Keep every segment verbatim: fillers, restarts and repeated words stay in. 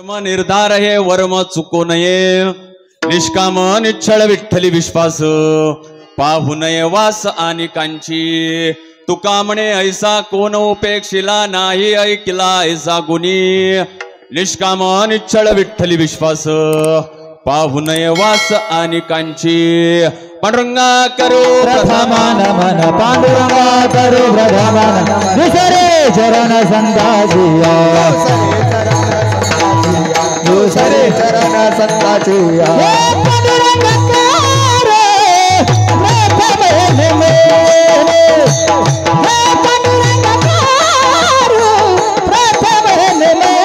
स्वधर्म निर्धार हे वर्म चुको नये निष्काम निश्चळ विठ्ठली विश्वास पाहू नये वास आणि कांची तुका म्हणे ऐसा कोण उपेक्षिला नाही ऐकिला ऐसा गुणी निष्काम निश्चळ विठ्ठली विश्वास पाहू नये वास आणि कांची पांडुरंगा करू प्रथमान मन पांडुरंगा करू प्रथमान दुसरे चरण संताजिया दुसरे चरण संताजिया पांडुरंगा करू प्रथमान पांडुरंगा करू प्रथमान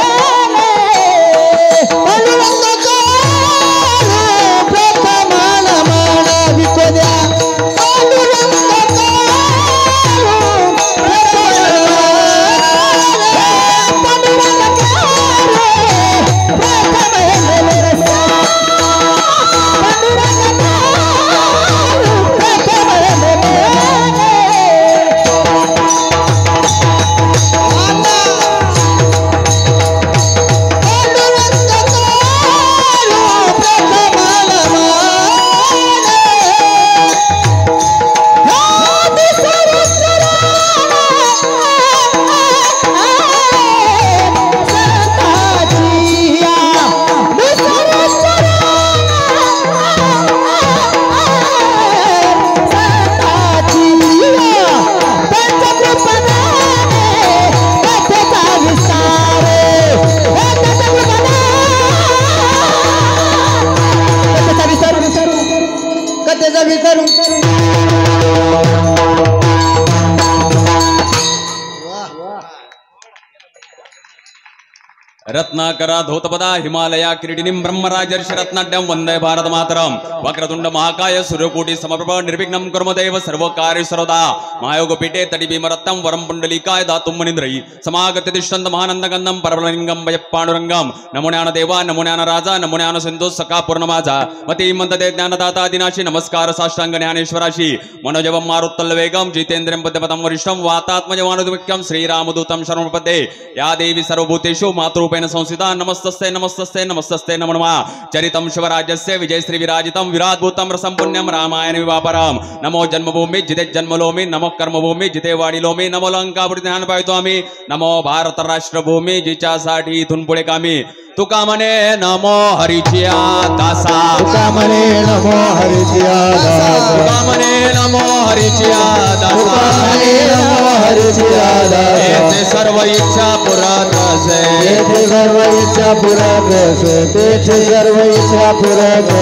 रत्नाकरा धोतपदा हिमालया किरीटिनीं ब्रह्मराजर्षि रत्नाढ्यं वंदे भारत मातरम वक्रतुंड महाकाय सूर्यकोटि समप्रभ निर्विघ्नं कुर्मदेव सर्वकार्य सर्वदा महायोगपीठे तटिभीमरत्नं वरं पुंडलीकाय दातुं मुनीन्द्रै समागत तिष्ठन्त महानन्दगन्धं परमलिंगं वय पांडुरंगं नमो ज्ञानदेवा नमो ज्ञानराजा नमो ज्ञानसिंधु सखा पूर्णमाजा मती मंतते ज्ञानदाता दिनाशी नमस्कार साष्टांग ज्ञानेश्वराशी मनोजवं मारुत्तल्लवेगं जितेन्द्रियं पद्मपदं वरिष्ठं वातात्मजमानुदुमुख्यं श्रीरामदूतं शरणपदे या देवी सर्वभूतेषु मातृरूपेण संस्थिता नमस्तस्ते नमस्तस्ते नमस्तस्ते नमो नमः चरितं शिवराज्यस्य विजय श्री विराजितं विराजभूतं रसं पुण्यं रामायण विवापरं नमो जन्मभूमि जिते जन्मलोमि नमो कर्मभूमि जिते वाडिलोमि नमो लंकापुरी ज्ञान पावतो आम्ही नमो भारत राष्ट्रभूमी जिच्यासाठी इथून पुढे कामी तुका म्हणे नमो हरिचिया दासा तुका म्हणे नमो हरिचिया दासा तुका म्हणे नमो हरिचिया दासा तुका म्हणे नमो हरिचिया दासा येथे सर्व इच्छा पुरत असे येथे सर्व इच्छा पुरत असे तेथे सर्व इच्छा पुरत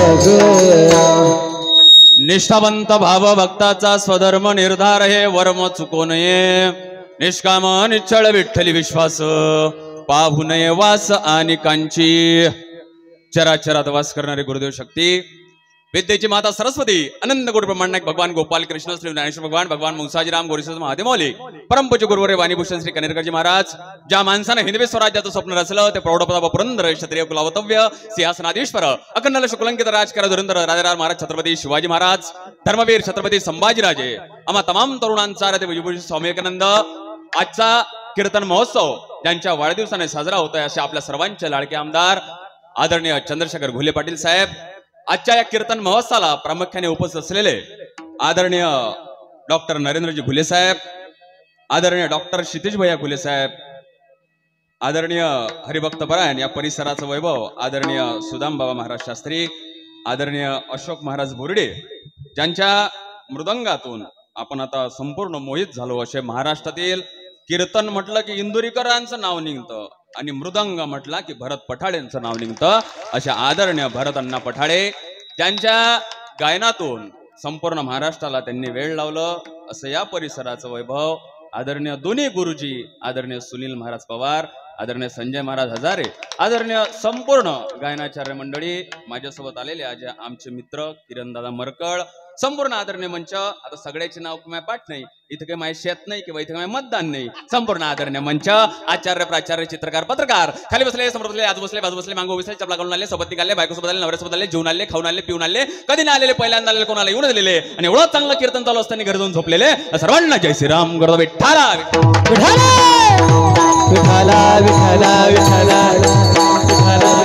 असे निष्ठावंत भाव भक्ताचा स्वधर्म निर्धार हे वर्म चुको नये निष्काम निश्चळ विठ्ठली विश्वास पाहू नये वास आणि कांची चराचरात वास करणारे गुरुदेव शक्ती विद्येची माता सरस्वती अनंत कोटी ब्रह्मांड भगवान गोपाल कृष्ण श्री ज्ञानेश्वर भगवान भगवान मुंसाजीराम गोरीस महादेव मौली परमपूज्य गुरुवरे वाणीभूषण श्री कनेरकरजी महाराज ज्या माणसाने हिंदवी स्वराज्याचं स्वप्न रचलं ते प्रौढप्रताप पुरंदर क्षत्रिय कुलावतव्य सिंहासनाधीश्वर अखंड शुक्लंकित राजकर धुरंधर राजाराम महाराज छत्रपती शिवाजी महाराज धर्मवीर छत्रपती संभाजीराजे आम्हा तमाम तरुणांचा विभूषण स्वामी विवेकानंद आजचा कीर्तन महोत्सव ज्यांच्या वाढदिवसाने साजरा होत आहे असे आपल्या सर्वांचे लाडके आमदार आदरणीय चंद्रशेखर घुले पाटील साहेब आजच्या या कीर्तन महोत्सवाला प्रामुख्याने उपस्थित असलेले आदरणीय डॉक्टर नरेंद्रजी घुले साहेब आदरणीय डॉक्टर क्षितिज भैया घुले साहेब आदरणीय हरिभक्त परायण या परिसराचं वैभव आदरणीय सुदाम बाबा महाराज शास्त्री आदरणीय अशोक महाराज बोर्डे ज्यांच्या मृदंगातून आपण आता संपूर्ण मोहित झालो असे महाराष्ट्रातील कीर्तन म्हटलं की इंदुरीकरांचं नाव निघतं आणि मृदंग म्हटला की भरत पठाळेंचं नाव निघतं अशा आदरणीय भरत अण्णा पठाळे ज्यांच्या गायनातून संपूर्ण महाराष्ट्राला त्यांनी वेळ लावलं असं या परिसराचं वैभव आदरणीय दोन्ही गुरुजी आदरणीय सुनील महाराज पवार आदरणीय संजय महाराज हजारे आदरणीय संपूर्ण गायनाचार्य मंडळी माझ्यासोबत आलेले आज आमचे मित्र किरणदादा मरकळ संपूर्ण आदरणीय मंच आता सगळ्याचे नाव किंवा पाठ नाही इथे काही माझे शेत नाही किंवा इथे काही मतदान नाही संपूर्ण आदरणीय मंच आचार्य प्राचार्य चित्रकार पत्रकार खाली बसले समोर बसले आज बसले बाजू बसले मागो बसले चपला घालून आले सोबत निघाले बायकोसोबत आले नवऱ्यासोबत आले जेवून आले खाऊन आले पिऊन आले कधी नाही आलेले पहिल्यांदा आलेले कोणाला येऊन दिलेले आणि एवढं चांगलं कीर्तन चालू असताना घरी जाऊन झोपलेले सर्वांना जय श्रीराम गुरुदेव विठ्ठला विठ्ठला विठ्ठला विठ्ठला विठ्ठला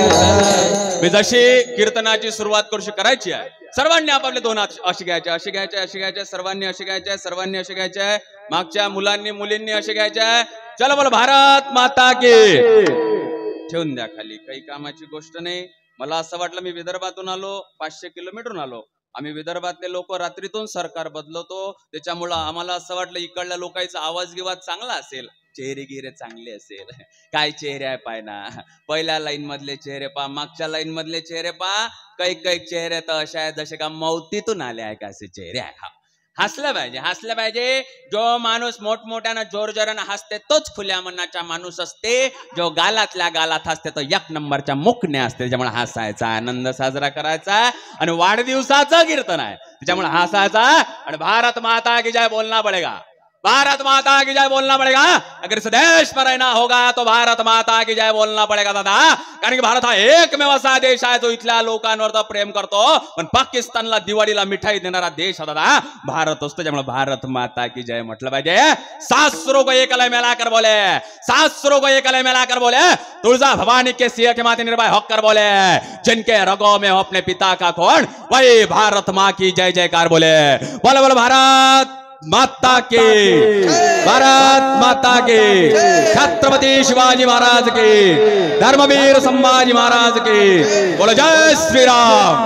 मी जशी कीर्तनाची सुरुवात करूशी करायची आहे, सर्वांनी आपापले दोन हात अशी घ्यायचे, अशी घ्यायचे, अशी घ्यायचे, सर्वांनी अशी घ्यायचे, सर्वांनी अशी घ्यायचे, मागच्या मुलांनी मुलींनी अशी घ्यायचे. चला बोल भारत माता की. ठेवून द्या खाली, काही कामाची गोष्ट नाही. मला असं वाटलं मी विदर्भातून आलो, पाचशे किलोमीटरहून आलो. आम्ही विदर्भातले लोक रात्रीतून सरकार बदलवतो, त्याच्यामुळं आम्हाला असं वाटलं इकडल्या लोकांचा आवाज गिवाज चांगला असेल, चेहरे गिरे चांगले असेल. काय चेहरे आहे पाय ना, पहिल्या लाईन मधले चेहरे पा, मागच्या लाईन मधले चेहरे पा, काही काही चेहरे तर असे आहेत जसे का मौतीतून आले आहे का असे चेहरे आहे. हसलं पाहिजे, हसलं पाहिजे. जो माणूस मोठमोठ्यानं जोर जोरानं हसते तोच खुल्या मनाचा माणूस असते. जो गालातल्या गालात हसते तो एक नंबरच्या मुखने असते. त्याच्यामुळे हसायचा, आनंद साजरा करायचा. आणि वाढदिवसाचं कीर्तन आहे त्याच्यामुळे हसायचा. आणि भारत माता की जय बोलना पडेगा, भारत माता की जय बोलना पड़ेगा. अगर इस देश पर रहना होगा तो भारत माता की जय बोलना पड़ेगा दादा. कारण की भारत हा एकमेव असा देश आहे जो इथल्या लोकांवर तर प्रेम करतो, पण पाकिस्तानला दिवाळीला मिठाई देणारा देश हा दादा भारत असतो. त्यामुळे भारत माता की जय म्हटलं पाहिजे. सासुरों को एक लय मिलाकर बोले, सासुरों को एक लय मिलाकर बोले, तुळजा भवानी के सिंह के माथे निर्भय होकर बोले, जिनके रगों में हो अपने पिता का खून, वही भारत माँ की जय जयकार बोले. बोले बोले भारत माता के, भारत माता के, छत्रपति शिवाजी महाराज के, धर्मवीर संभाजी महाराज के. बोलो जय श्रीराम.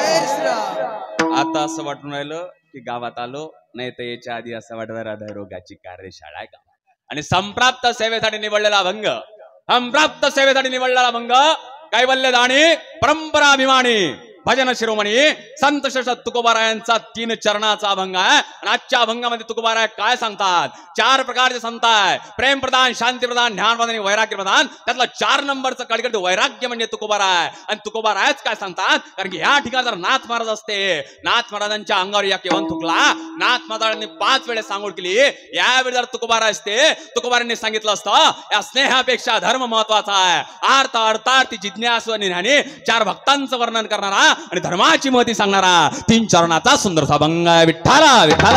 आता असं वाटून राहिलं की गावात आलो, नाही तर याच्या आधी असं वाटत हृदयरोगाची कार्यशाळा आहे गावात. आणि संप्राप्त सेवेसाठी निवडलेला भंग, संप्राप्त सेवेसाठी निवडलेला भंग, कैवल्य दाणी, परंपराभिमानी, भजन शिरोमणी संत श्रेष्ठ तुकोबारायांचा तीन चरणाचा अभंग आहे. आणि आजच्या अभंगामध्ये तुकोबाराय काय सांगतात? चार प्रकारचे संत आहे, प्रेम प्रधान, शांती प्रधान, ज्ञान प्रधान आणि वैराग्य प्रधान. त्यातला चार नंबरचं कळकट वैराग्य म्हणजे तुकोबाराय. आणि तुकोबारायच काय सांगतात? कारण की या ठिकाणी जर नाथ महाराज असते, नाथ महाराजांच्या अंगावर या केव्हा थुकला, नाथ महाराजांनी पाच वेळेस सांगोड केली, यावेळी जर तुकोबाराय असते, तुकोबारांनी सांगितलं असतं या स्नेहापेक्षा धर्म महत्वाचा आहे. आर्थ अर्थार्थी जिज्ञासू आणि ज्ञानी चार भक्तांचं वर्णन करणारा आणि धर्माची महती सांगणारा तीन चरणाचा सुंदर अभंग आहे. विठ्ठला विठ्ठला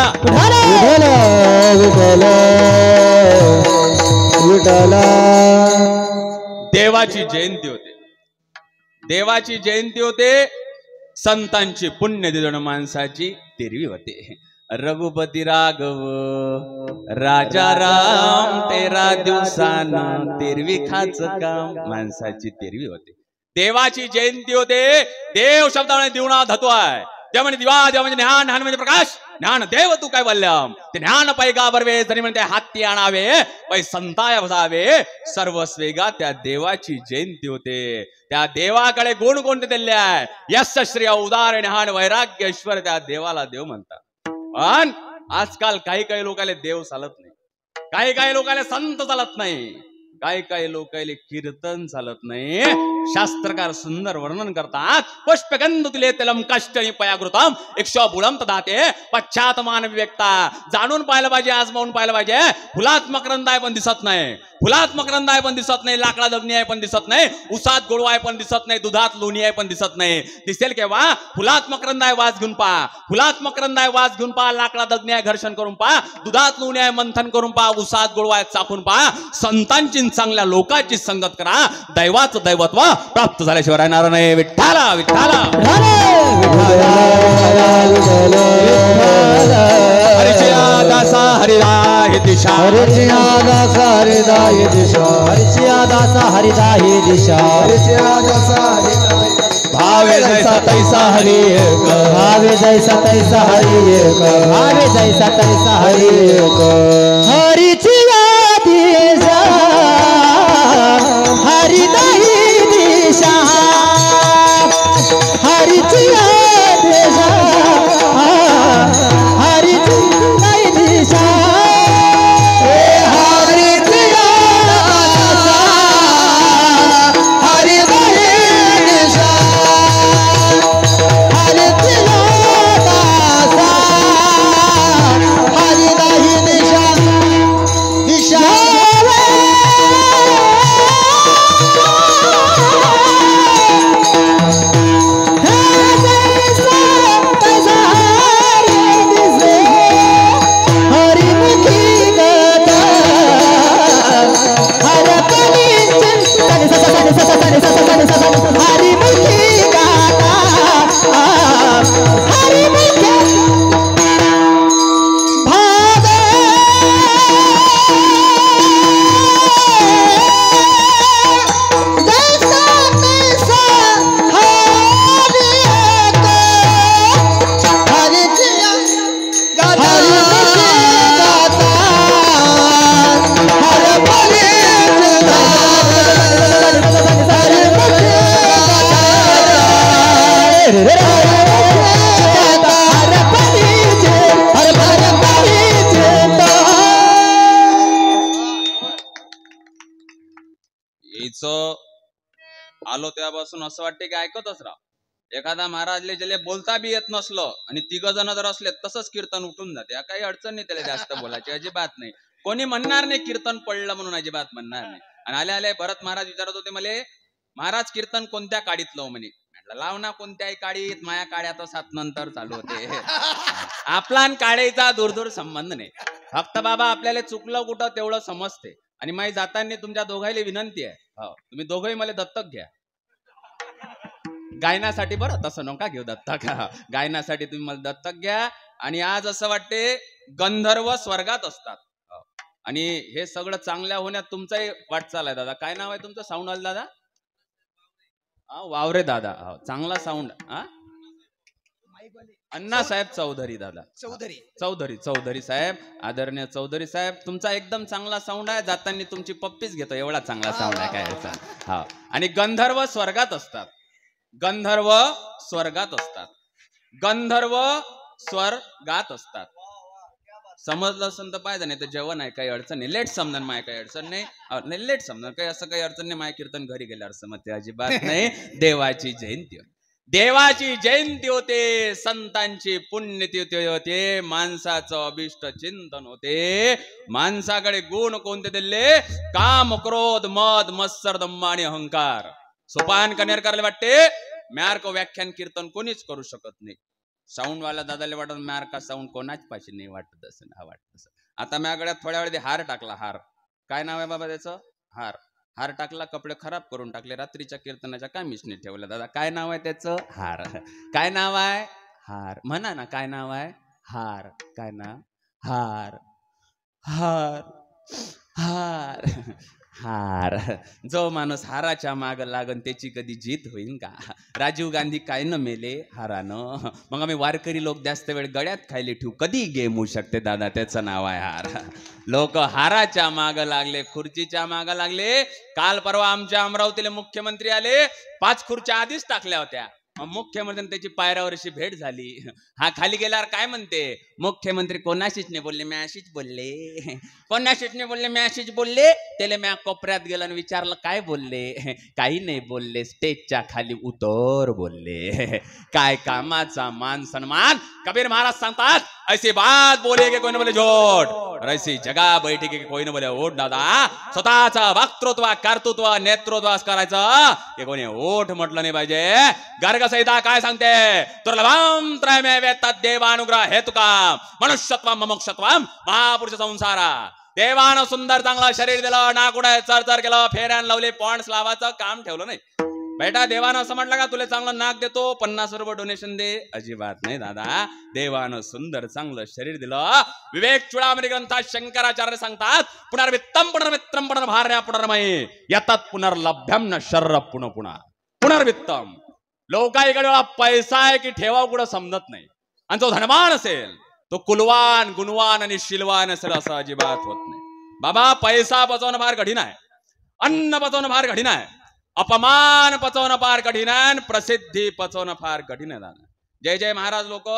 विठ्ठला. देवाची जयंती होते, देवाची जयंती होते, संतांची पुण्य दिदण माणसाची तेरवी होते. रघुपती राघव राजा राम तेरा दिवसान तेरवी खाच काम माणसाची तेरवी होते. देवाची जयंती होते. देव शब्दाने दिवणा धतो आहे. देव म्हणजे दिवा, देव म्हणजे ज्ञान, ज्ञान म्हणजे प्रकाश, ज्ञान देव तू काय बोलल्याम. ते ज्ञान पैगा बरवे जरी म्हणते हाती आणावे, पै संताय भजावे, सर्वस्वेगा त्या देवाची जयंती होते. त्या देवाकडे गुण कोणते दिले आहे? यश श्रेय उदार ज्ञान वैराग्य ऐश्वर, त्या देवाला देव म्हणतात. पण आजकाल काही काही लोकांना देव चालत नाही, काही काही लोकांना संत चालत नाही, काही काही लोकांना कीर्तन चालत नाही. शास्त्रकार सुंदर वर्णन करतात. पुष्पगंध तुले तलम कष्टनी पयागृतम एकशा बुलम तदाते पश्चात मान विवेकता. जाणून पाहिलं पाहिजे, आजमावून पाहिलं पाहिजे. फुलात्मक रंद आहे पण दिसत नाही, फुलात्मक रंद आहे पण दिसत नाही, लाकडा दगनी आहे पण दिसत नाही, उसात गोडवा आहे पण दिसत नाही, दुधात लोणी आहे पण दिसत नाही. दिसेल केव्हा? फुलात्मक रंद आहे वास घेऊन पहा, फुलात्मक रंद आहे वास घेऊन पहा, लाकडा दगनी आहे घर्षण करून पहा, दुधात लोणी आहे मंथन करून पहा, उसात गोडवा आहे चाखून पहा. संतांची चांगल्या लोकांची संगत करा, दैवाचं दैवत्व प्राप्त झाल्याशिवाय राहणार नाही. विठ्ठला विठ्ठला. हरिचिया दासा हरिदाय दिशा, हरिचिया दासा हरिदाय दिशा, हरिचिया दासा हरिदाय दिशा, हरिचिया दासा हरिदाय. भावे जैसा तैसा हरि एक, भावे जैसा तैसा हरि एक, भावे जैसा तैसा हरि एक. हरिचिया दिशा हरिदाय दिशा, हरिचिया दिशा हरिदाय दिशा, हरिचिया दासा हरिदाय दिशा, हरिचिया दासा हरिदाय दिशा. दिशा हरि इथं आलो तेव्हापासून असं वाटते की ऐकतच राहा। एखादा महाराजले ज्याला बोलता बी येत नसलं आणि तिघ जण जर असले तसंच कीर्तन उठून जाते, काही अडचण नाही त्याला जास्त बोलायची, अजिबात नाही। कोणी म्हणणार नाही कीर्तन पडलं म्हणून, अजिबात म्हणणार नाही। आणि आले आले भरत महाराज विचारत होते मले, महाराज कीर्तन कोणत्या काडीत लावू म्हणे? म्हटलं लाव ना कोणत्याही काडीत, माया काड्या तर सात नंतर चालू होते। आपला आणि काड्याचा दूर दूर संबंध नाही, फक्त बाबा आपल्याला चुकलं कुठं तेवढं समजते। आणि माई जाताना तुमच्या दोघांना विनंती आहे, हो तुम्ही दोघंही मला दत्तक घ्या गायनासाठी, बरं तसं नका घेऊ दत्तक, गायनासाठी तुम्ही मला दत्तक घ्या। आणि आज असं वाटते गंधर्व स्वर्गात असतात, आणि हे सगळं चांगल्या होण्यात तुमचाही वाटचाल आहे दादा। काय नाव आहे तुमचं? साऊंड आलं दादा? हा वावरे दादा, चांगला साऊंड। हा अण्णासाहेब चौधरी दादा, चौधरी चौधरी चौधरी साहेब, आदरणीय चौधरी साहेब, तुमचा एकदम चांगला साऊंड आहे। जाताना तुमची पप्पीच घेतो, एवढा चांगला साऊंड आहे काय। हा आणि गंधर्व स्वर्गात असतात, गंधर्व स्वर्गात असतात, गंधर्व स्वर्गात असतात। समजलं असेल तर पाहिजे, नाही तर जेवण आहे काही अडचण नाही, लेट समजन माय काही अडचण नाही, लेट समजन काही असं काही अडचण नाही। माय कीर्तन घरी गेल्यावर समजते, अजिबात नाही। देवाची जयंती, देवाची जयंती होते, संतांची पुण्यतिथी होते, माणसाचं अभिष्ट चिंतन होते। माणसाकडे गुण कोणते दिले? काम, क्रोध, मद, मत्सर, दंभ आणि अहंकार। सोपान कनेर करायला वाटते म्यार को व्याख्यान कीर्तन कोणीच करू शकत नाही। साऊंड वाला दादाला वाटत म्यार का साऊंड कोणाच पाशी नाही, वाटत असं हा वाटत असं। आता म्या गळ्यात थोड्या वेळ हार टाकला, हार काय नाव आहे बाबा त्याचं? हार हार टाकला, कपडे खराब करून टाकले, रात्रीच्या कीर्तनाच्या कामीच नाही ठेवलं दादा। काय नाव आहे त्याचं? हार। काय नाव आहे? हार। म्हणा ना काय नाव आहे? हार। काय नाव? हार हार हार हार। जो माणूस हाराच्या माग लागन त्याची कधी जीत होईन का? राजीव गांधी काय न मेले? हारानं। मग आम्ही वारकरी लोक जास्त वेळ गळ्यात खायले ठेवू, कधी गेम होऊ शकते दादा, त्याचं नाव आहे हार। लोक हाराच्या माग लागले, खुर्चीच्या माग लागले। काल परवा आमच्या अमरावतीला मुख्यमंत्री आले, पाच खुर्च्या आधीच टाकल्या होत्या, मुख्यमंत्री त्याची पायऱ्यावरशी भेट झाली। हा खाली गेल्यावर काय म्हणते? मुख्यमंत्री कोणाशीच नाही बोलले, मॅशीच बोलले, कोणाशीच नाही बोलले, मॅशीच बोलले। त्याला म्या कोपऱ्यात गेला आणि विचारलं काय बोलले? काही नाही बोलले, स्टेजच्या खाली उतर बोलले। काय कामाचा मान सन्मान। कबीर महाराज सांगतात, ऐसी बात बोले की कोई न बोले झोट, और ऐसी जगह बैठी की कोई न बोले ओट। दादा स्वतःचा वक्तृत्व, कर्तृत्व, नेतृत्व करायचं हे कोणी ओठ म्हटलं नाही पाहिजे। गर्ग संहिता काय सांगते? दुर्लभम त्रयमेव तद्देवानुग्रह हेतुकाम मनुष्यत्वम ममोक्षत्वम महापुरुष संसारा। देवानं सुंदर चांगलं शरीर दिलं, नाकुडे चरचर केलं, फेऱ्यान लावले, पॉइंट्स लावायचं काम ठेवलं नाही। बेटा देवानं असं म्हटलं का तुला चांगलं नाक देतो, पन्नास रुपये डोनेशन दे? अजिबात नाही दादा। देवानं सुंदर चांगलं शरीर दिलं। विवेक चूडामणी ग्रंथात शंकराचार्य सांगतात, पुनर्वित्तम पुनर्मित्रम पुनर्भार्या पुनर्मयी यतत पुनर्लभ्यम न शर्र पुनः पुन्हा पुनर्वित्तम। लोकांकडे पैसा आहे की ठेवा कुठं समजत नाही, आणि जो धनवान असेल तो कुलवान, गुणवान आणि शिलवान असेल असं अजिबात होत नाही। बाबा पैसा पचवणं फार कठीण आहे, अन्न पचवणं फार कठीण आहे, अपमान पचवणं फार कठीण आहे, प्रसिद्धी पचवणं फार कठीण आहे दादा। जय जय महाराज लोक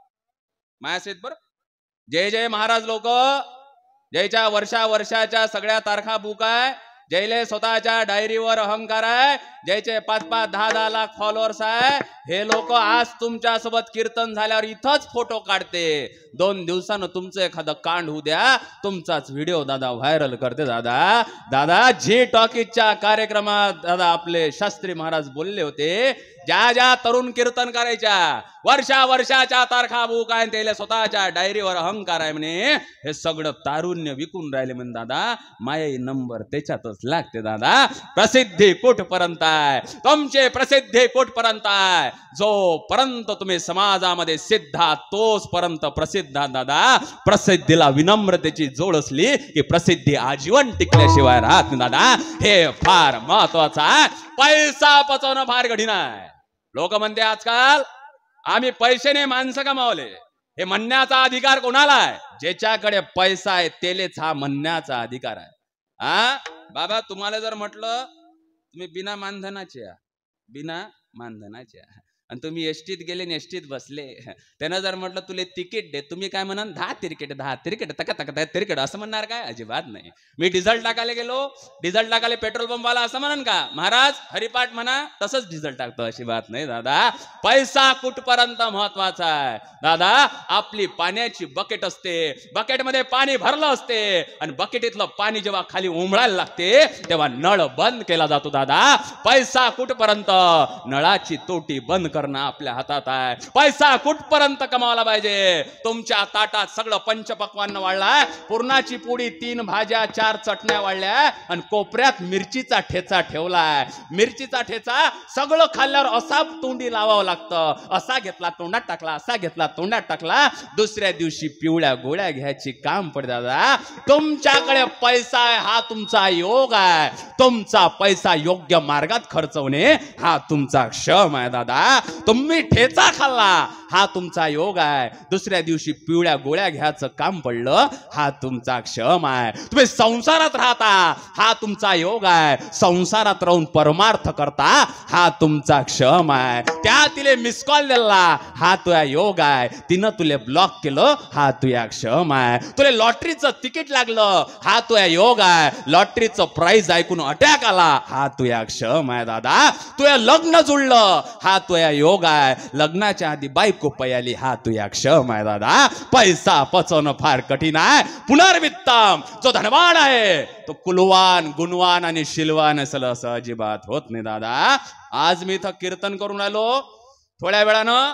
मायासेत बर, जय जय महाराज लोक, जयच्या वर्षा वर्षाच्या सगळ्या तारखा बुक आहे, जयले स्वतःच्या डायरीवर अहंकार आहे, जयचे पाच पाच दहा दहा लाख फॉलोअर्स आहे। हे लोक आज तुमच्या सोबत कीर्तन झाल्यावर इथंच फोटो काढते, दोन दिवसानं तुमचं एखादं कांड होऊ द्या, तुमचाच व्हिडिओ दादा व्हायरल करते दादा। दादा जी टॉकीजच्या कार्यक्रमात दादा आपले शास्त्री महाराज बोलले होते, ज्या ज्या तरुण कीर्तन करायच्या वर्षा वर्षाच्या तारखा बुक आहे, त्याला स्वतःच्या डायरीवर अहंकार आहे म्हणे, हे सगळं तारुण्य विकून राहिले म्हणे दादा। माये नंबर त्याच्यातच लागते दादा। प्रसिद्धी कुठपर्यंत आहे? तुमचे प्रसिद्धी कुठपर्यंत आहे? जोपर्यंत तुम्ही समाजामध्ये सिद्धा तोच पर्यंत प्रसिद्ध दादा। प्रसिद्धीला विनम्रतेची जोड असली की प्रसिद्धी आजीवन टिकल्याशिवाय राहत नाही दादा, हे फार महत्वाचं आहे। पैसा पचवणं फार कठीण आहे। लोक म्हणते आजकाल आम्ही पैशाने माणसं कमावले, हे म्हणण्याचा अधिकार कोणाला आहे? ज्याच्याकडे पैसा आहे त्यालेच हा म्हणण्याचा अधिकार आहे। हा बाबा तुम्हाला जर म्हटलं तुम्ही बिना मानधनाचे, बिना मानधनाचे, आणि तुम्ही एसटीत गेले आणि एसटीत बसले. त्यानं जर म्हटलं तुले तिकीट दे, तुम्ही काय म्हणाल? दहा तिकीट दहा तिकीट तका तका तिकीट असं म्हणणार काय? अजिबात नाही. मी डिझेल टाकायला गेलो, डिझेल टाकायला पेट्रोल पंपवाला असं म्हणन का महाराज हरिपाठ म्हणा, तसंच डिझेल टाकतो? अशी बात नाही दादा. पैसा कुठपर्यंत महत्वाचा आहे दादा. आपली पाण्याची बकेट असते, बकेटमध्ये पाणी भरलं असते आणि बकेटीतलं पाणी जेव्हा खाली उमळायला लागते तेव्हा नळ बंद केला जातो दादा. पैसा कुठपर्यंत, नळाची तोटी बंद करणं आपल्या हातात आहे. पैसा कुठपर्यंत कमावला पाहिजे? तुमच्या ताटात सगळं पंचपक्वान्न वाढलाय, पुरणाची पोळी, तीन भाज्या, चार चटण्या वाढल्या आणि कोपऱ्यात मिरचीचा ठेचा ठेवलाय. मिरचीचा ठेचा सगळं खाल्ल्यावर असा तोंडी लावावं लागतं. असा घेतला तोंडात टाकला, असा घेतला तोंडात टाकला, दुसऱ्या दिवशी पिवळ्या गोळ्या घ्यायची काम पडे दादा. तुमच्याकडे पैसा आहे हा तुमचा योग आहे. तुमचा पैसा योग्य मार्गात खर्चवणे हा तुमचा श्रम आहे दादा. तुम्ही ठेचा खाल्ला हा तुमचा योग आहे, दुसऱ्या दिवशी पिवळ्या गोळ्या घ्यायचं काम पडलं हा तुमचा श्रम आहे. तुम्ही संसारात राहता हा तुमचा योग आहे, संसारात राहून परमार्थ करता हा तुमचा श्रम आहे. त्या तिले मिस कॉल दिला हा तुझा योग आहे, तिनं तुले ब्लॉक केलं हा तुझा श्रम आहे. तुला लॉटरीचं तिकीट लागलं हा तुझा योग आहे, लॉटरीचं प्राइस ऐकून अटॅक आला हा तुझा श्रम आहे दादा. तुझं लग्न जुळलं हा तुझा योग आहे, लग्नाच्या आधी बायको पयाली हा तुझा श्रम आहे दादा. पैसा पचवणं फार कठीण आहे. पुनर्वित्तम, जो धनवान आहे तो कुलवान, गुणवान आणि शिलवान असेल असं अजिबात होत नाही दादा. आज मी इथं कीर्तन करून आलो, थोड्या वेळानं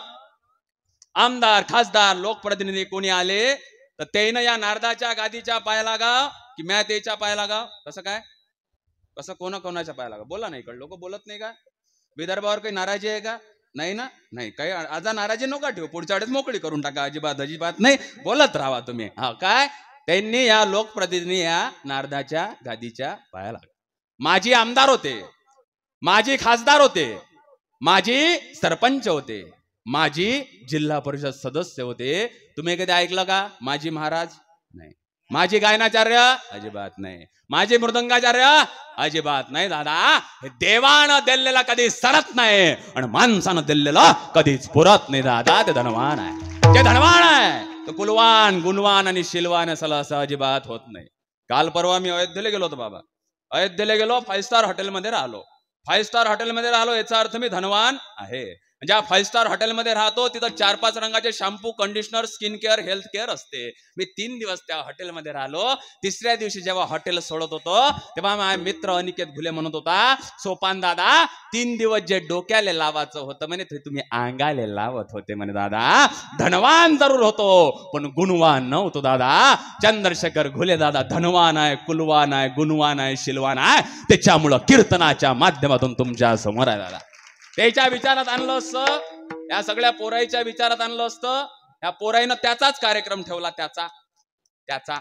आमदार, खासदार, लोकप्रतिनिधी कोणी आले तर त्यानं या नारदाच्या गादीच्या पाया लागा की म्या त्याच्या पाया लागा? कसं काय? कसं कोणा कोणाच्या पाया लागा? बोला नाही, इकडे लोक बोलत नाही का? विदर्भावर काही नाराजी आहे का? नाही ना? नाही काही आज नाराजी नका ठेवू, पुढच्या वेळेस मोकळी करून टाका. अजिबात अजिबात नाही, बोलत राहा तुम्ही. हा काय त्यांनी या लोकप्रतिनिधी या नारदाच्या गादीच्या पाया लागा. माजी आमदार होते, माजी खासदार होते, माजी सरपंच होते, माजी जिल्हा परिषद सदस्य होते. तुम्ही कधी ऐकलं का माजी महाराज? नाही. माजी गायनाचार्य? अजिबात नाही. माजी मृदंगाचार्य? अजिबात नाही दादा. देवानं दिलेला कधी सरत नाही आणि माणसानं दिलेला कधीच पुरत नाही दादा. ते धनवान आहे, ते धनवान आहे, तो कुलवान, गुणवान आणि शिलवान असं असं अजिबात होत नाही. काल परवा मी अयोध्येला गेलो होतो बाबा. अयोध्येला गेलो, फाईव्ह स्टार हॉटेलमध्ये राहिलो. फाईव्ह स्टार हॉटेलमध्ये राहिलो याचा अर्थ मी धनवान आहे. ज्या फाईव्ह स्टार हॉटेलमध्ये राहतो तिथं चार पाच रंगाचे shampoo, conditioner, skin care, health care असते. मी तीन दिवस त्या हॉटेलमध्ये राहिलो. तिसऱ्या दिवशी जेव्हा हॉटेल सोडत होतो तेव्हा माझा मित्र अनिकेत घुले म्हणत होता, सोपान दादा तीन दिवस जे डोक्याला लावायचं होतं म्हणे ते तुम्ही अंगाले लावत होते म्हणे दादा. धनवान जरूर होतो पण गुणवान नव्हतो दादा. चंद्रशेखर घुले दादा धनवान आहे, कुलवान आहे, गुणवान आहे, शिलवान आहे. त्याच्यामुळं कीर्तनाच्या माध्यमातून तुमच्या समोर आहे दादा. त्याच्या विचारात आणलं असतं, या सगळ्या पोराईच्या विचारात आणलं असतं. या पोराईनं त्याचाच कार्यक्रम ठेवला, त्याचा त्याचा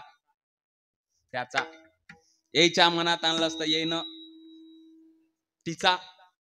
त्याचा याच्या मनात आणलं असतं, येईन तिचा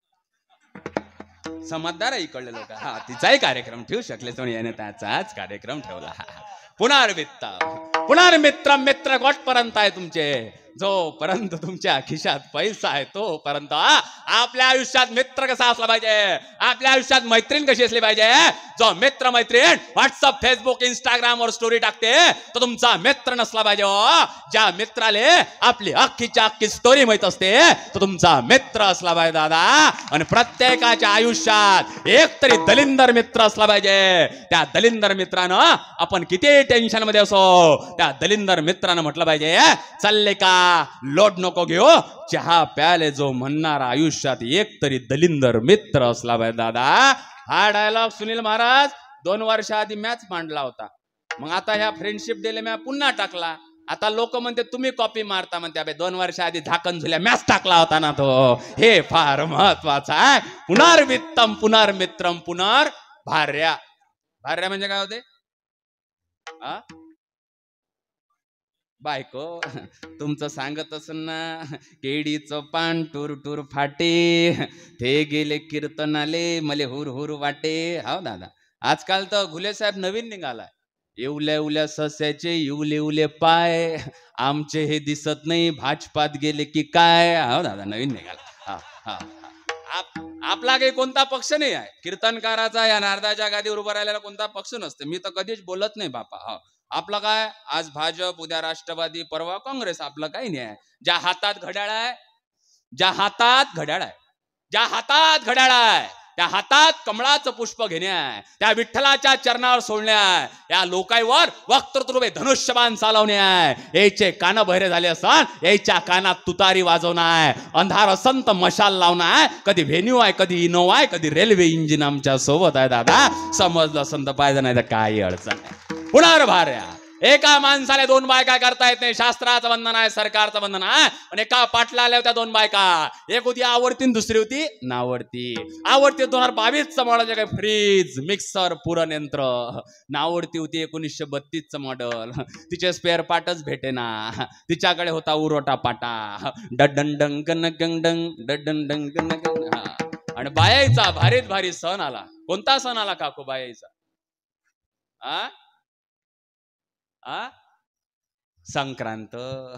समजदार आहे इकडले लोक. हा तिचाही कार्यक्रम ठेवू शकले पण याने त्याचाच कार्यक्रम ठेवला. पुनर्वित्त, पुनर्मित्र मित्र गोटपर्यंत आहे तुमचे. जोपर्यंत तुमच्या खिशात पैसा आहे तोपर्यंत आपल्या आयुष्यात मित्र कसा असला पाहिजे, आपल्या आयुष्यात मैत्रीण कशी असली पाहिजे. जो मित्र मैत्रीण व्हॉट्सअप, फेसबुक, इंस्टाग्राम वर स्टोरी टाकते तो तुमचा मित्र नसला पाहिजे. ज्या मित्राले आपली अख्खीच्या अख्खी स्टोरी माहित असते तो तुमचा मित्र असला पाहिजे दादा. आणि प्रत्येकाच्या आयुष्यात एक तरी दलिंदर मित्र असला पाहिजे. त्या दलिंदर मित्रानं आपण किती टेन्शन मध्ये असो त्या दलिंदर मित्रानं म्हटलं पाहिजे, चालले का लोट नको घेऊ, चहा प्याले जो म्हणणारा आयुष्यात एक तरी दलिंदर मित्र असला पाहिजे दादा. हा डायलॉग सुनील महाराज दोन वर्षा आधी मॅच मांडला होता. मग आता ह्या फ्रेंडशिप डेले मी पुन्हा टाकला. आता लोक म्हणते तुम्ही कॉपी मारता म्हणते. दोन वर्षा आधी झाकण झुल्या मॅच टाकला होता ना तो. हे फार महत्वाचं आहे. पुनर्वित्तम, पुनर्मित्रम, पुनर् भार्या. भार्या म्हणजे काय होते? हा बायको. तुमचं सांगत असन ना, केडीचं पान टूर टूर फाटे, ते गेले कीर्तनाले मले हुर हुर वाटे. हो दादा, आजकाल तर घुले साहेब नवीन निघालाय. येवल्या येवल्या सस्याचे येवले येवले पाय, आमचे हे दिसत नाही भाजपात गेले की काय. हो दादा नवीन निघाला. हा हा आपला काही कोणता पक्ष नाही आहे. कीर्तनकाराचा या नारदाच्या गादीवर उभा राहिलेला कोणता पक्ष नसते. मी तर कधीच बोलत नाही बापा. हा आपलं काय, आज भाजप, उद्या राष्ट्रवादी, परवा काँग्रेस, आपलं काही नाही आहे. ज्या हातात घड्याळ आहे, ज्या हातात घड्याळ आहे, ज्या हातात घड्याळ आहे, त्या हातात कमळाचं पुष्प घेणे आहे, त्या विठ्ठलाच्या चरणावर सोडणे आहे, या लोकांवर वक्तृत्व धनुष्यबाण चालवणे आहे. याचे कान बहिरे झाले असन, याच्या कानात तुतारी वाजवणं आहे, अंधार असंत मशाल लावणं आहे. कधी व्हेन्यू आहे, कधी इनोवा आहे, कधी रेल्वे इंजिन आमच्या सोबत आहे. दादा समजलं संत पाहिजे, नाही तर काही अडचण आहे. पुनर्भार्या एका माणसाला दोन बायका करता येत नाही. शास्त्राचं बंधन आहे, सरकारचं बंधन आहे. आणि एका पाटला आल्या होत्या दोन बायका, एक होती आवडती, दुसरी होती नावडती. आवडती दोन हजार बावीस चं मॉडेल, काय फ्रीज, मिक्सर, पुरण यंत्र. नावडती होती एकोणीसशे बत्तीस चं मॉडेल, तिचे स्पेअर पार्टच भेटेना. तिच्याकडे होता उरोटा पाटा, डडन डंग गंग डडन डंग. आणि बायाचा भारीत भारी सण आला. कोणता सण आला काकू बायाचा? आ आ संक्रांत.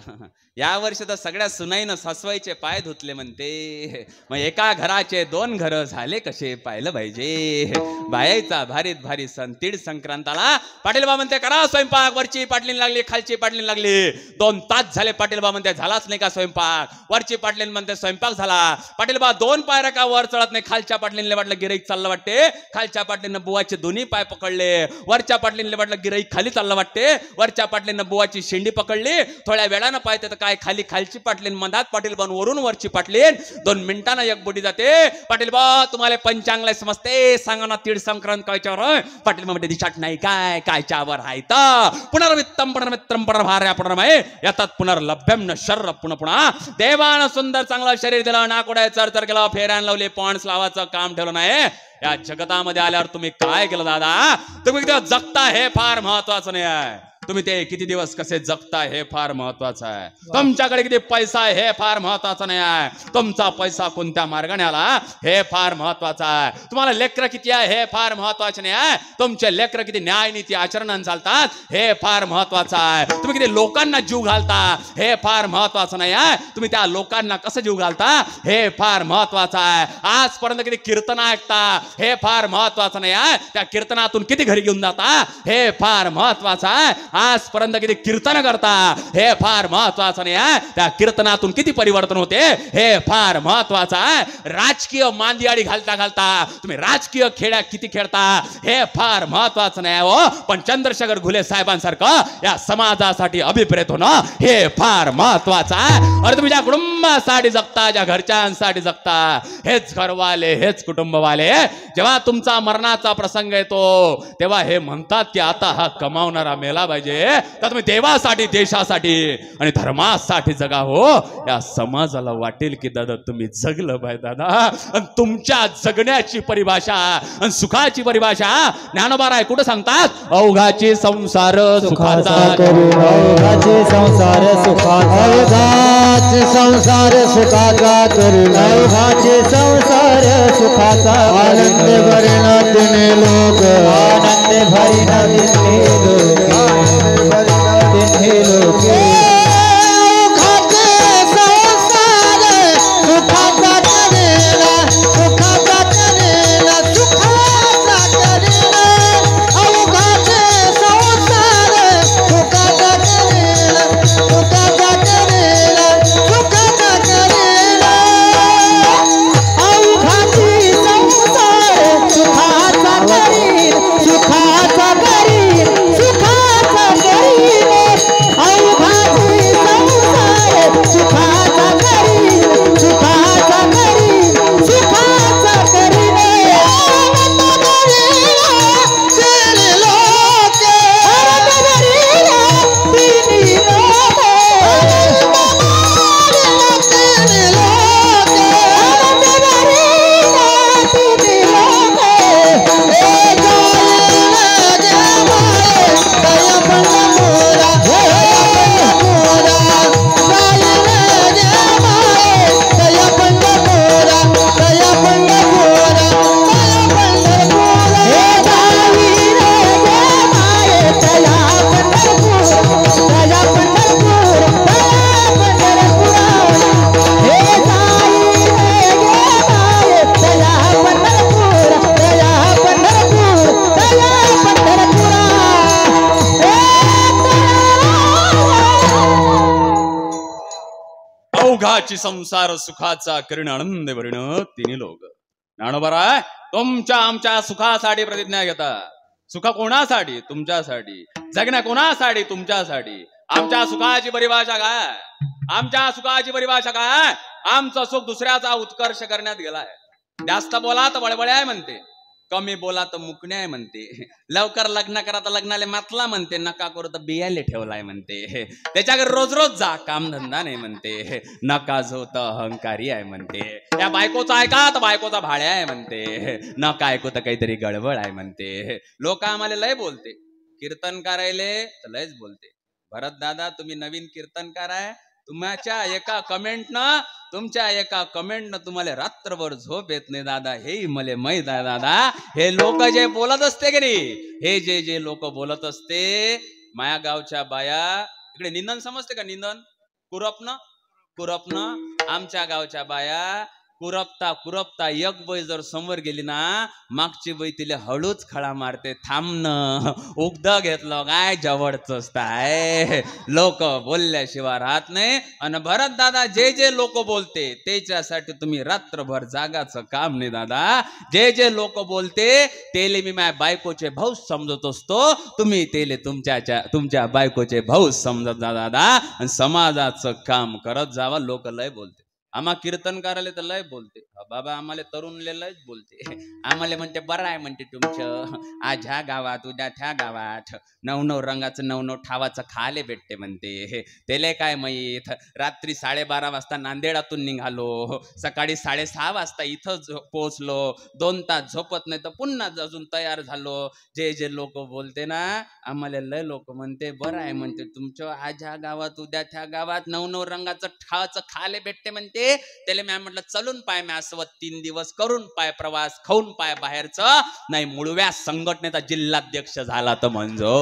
या वर्षी तर सगळ्या सुनाईनं सासवाईचे पाय धुतले म्हणते. मग एका घराचे दोन घर झाले कसे पाहिलं पाहिजे. बायाचा भारीत भारी सण तीड संक्रांताला. पाटील बा म्हणते करा स्वयंपाक. वरची पाटलीन लागली, खालची पाटलीन लागली. दोन तास झाले. पाटील बा म्हणते झालाच नाही का स्वयंपाक? वरची पाटलीन म्हणते स्वयंपाक झाला. पाटील बा दोन पायऱ्या का वर चढत नाही? खालच्या पाटलीनले वाटलं गिराईक चाललं वाटते. खालच्या पाटलीनं बुवाचे दोन्ही पाय पकडले. वरच्या पाटलीनले वाटलं गिराईक खाली चाललं वाटते. वरच्या पाटलीनं बुवाची शेंडी पकडली. थोड्या वेळानं पाहते तर काय खाली खालची पाटलीन, मधात पाटील बन, वरून वरची पाटलीन. दोन मिनिटांना एक बोटी जाते. पाटील बा तुम्हाला पंचांगला समजते, सांगा ना तीड संक्रांत कायच्यावर? पाटील म्हणते दिशाट नाही काय कायच्यावर आहे तर पुनर्वित्तम पुनर्मित्रम पुनर्भार्या पुनर्मय यातात पुनर्लभ्यम न शर्र पुन्हा पुन्हा. देवानं सुंदर चांगलं शरीर दिलं, नाकोड्या चरचर केलं, फेऱ्यान लावले, पॉन्स लावायचं काम ठेवलं नाही. या जगतामध्ये आल्यावर तुम्ही काय केलं दादा? तुम्ही किती जगता हे फार महत्वाचं नाही आहे. तुम्ही ते किती दिवस कसे जगता हे फार महत्वाचं आहे. तुमच्याकडे किती पैसा आहे हे फार महत्वाचं नाही आहे. तुमचा पैसा कोणत्या मार्गाने आला हे फार महत्वाचं आहे. तुम्हाला लेकरं किती आहे हे फार महत्वाचं नाही आहे. तुमचे लेकरं किती न्याय नीती आचरणाने चालतात हे फार महत्वाचं आहे. तुम्ही किती लोकांना जीव घालता हे फार महत्वाचं नाही आहे. तुम्ही त्या लोकांना कसं जीव घालता हे फार महत्वाचं आहे. आजपर्यंत किती कीर्तन ऐकता हे फार महत्वाचं नाही आहे. त्या कीर्तनातून किती घरी घेऊन जाता हे फार महत्वाचं आहे. आजपर्यंत किती कीर्तन करता हे फार महत्वाचं नाही आहे. त्या कीर्तनातून किती परिवर्तन होते हे फार महत्वाचं आहे. राजकीय मांदियाळी घालता घालता तुम्ही राजकीय खेळ्या किती खेळता हे फार महत्वाचं नाही हो. पण चंद्रशेखर घुले साहेबांसारखं या समाजासाठी अभिप्रेत होणं हे फार महत्वाचं आहे. अरे तुम्ही ज्या कुटुंबासाठी जगता, ज्या घरच्यांसाठी जगता, हेच घरवाले हेच कुटुंबवाले, जेव्हा तुमचा मरणाचा प्रसंग येतो तेव्हा हे म्हणतात की आता हा कमावणारा मेला पाहिजे, तर तुम्ही देवासाठी, देशासाठी आणि धर्मासाठी जगा हो. या समाजाला वाटेल की दादा तुम्ही जगलं पाहिजे दादा. आणि तुमच्या जगण्याची परिभाषा आणि सुखाची परिभाषा ज्ञानोबा राय कुठं सांगतात? अवघाची संसार सुखाचा करू, अवघाची संसार सुखाचा, अवघाची संसार सुखाचा करू, अवघाची संसार सुखाचा. आनंद भरिना तिने लोक, आनंद भरिना तिने लोक, तिने लोक. सुखाचा अवघाची संसार सुखाचा करीण आनंद भरीण तिन्ही लोक. ज्ञानोबा तुमच्या आमच्या सुखासाठी प्रतिज्ञा घेता. सुख कोणासाठी? तुमच्यासाठी. जगण्या कोणासाठी? तुमच्यासाठी. आमच्या सुखाची परिभाषा काय? आमच्या सुखाची परिभाषा काय? आमचं सुख दुसऱ्याचा उत्कर्ष करण्यात गेलाय. जास्त बोला तर बळबळ्याय म्हणते, कमी बोला तर मुकण्याय म्हणते, लवकर लग्न करा तर लग्नाले मातला म्हणते, नका करू तर बियाले ठेवलाय म्हणते, त्याच्याकडे रोज रोज जा कामधंदा नाही म्हणते, नका जो तर अहंकारी आहे म्हणते, या बायकोचा ऐका तर बायकोचा भाड्या आहे म्हणते, नका ऐकू तर काहीतरी गडबड आहे म्हणते. लोक आम्हाला लय बोलते, कीर्तन करायले तर लयच बोलते. भरत दादा तुम्ही नवीन कीर्तनकार आहे, तुमच्या एका कमेंटनं तुमच्या एका कमेंटनं तुम्हाला रात्रभर झोप येत नाही दादा, हे मला माहित आहे दादा. हे लोक जे बोलत असते की नाही, हे जे जे लोक बोलत असते, माया गावच्या बाया इकडे निंदन समजते का? निंदन कुरपनं कुरपनं आमच्या गावच्या बाया कुरपता कुरपता एक बाई जर समोर गेली ना, मागची बाई तिला हळूच खळा मारते, थांबणं उगद घेतलं काय जवळच आहे. लोक बोलल्याशिवाय राहत नाही. आणि भरत दादा जे जे लोक बोलते त्याच्यासाठी तुम्ही रात्रभर जागाचं काम नाही दादा. जे जे लोक बोलते तेले मी माझ्या बायकोचे भाऊ समजत असतो, तुम्ही तेले तुमच्या तुमच्या बायकोचे भाऊ समजत जा दादा. आणि समाजाचं काम करत जावा. लोक लय बोलते, आम्हा कीर्तन करायला तर लय बोलते बाबा, आम्हाला तरुणले लयच बोलते. आम्हाला म्हणते बरं आहे म्हणते तुमचं, आज ह्या गावात उद्या त्या गावात नऊ नऊ रंगाचं नऊ नऊ ठावाचं खाले भेटते म्हणते. त्याले काय माहीत, रात्री साडेबारा वाजता नांदेडातून निघालो, सकाळी साडेसहा वाजता इथं पोहोचलो, दोन तास झोपत नाही तर पुन्हा अजून तयार झालो. जे जे लोक बोलते ना, आम्हाला लय लोक म्हणते बरं आहे म्हणते तुमचं, आज ह्या गावात उद्या त्या गावात नऊ नऊ रंगाचं ठावाचं खाले भेटते म्हणते. त्याला मी म्हटलं चलून पाय मी असं तीन दिवस करून पाय प्रवास, खाऊन पाय बाहेरचं नाही, मुळव्या संघटनेचा जिल्हाध्यक्ष झाला तर म्हणजो.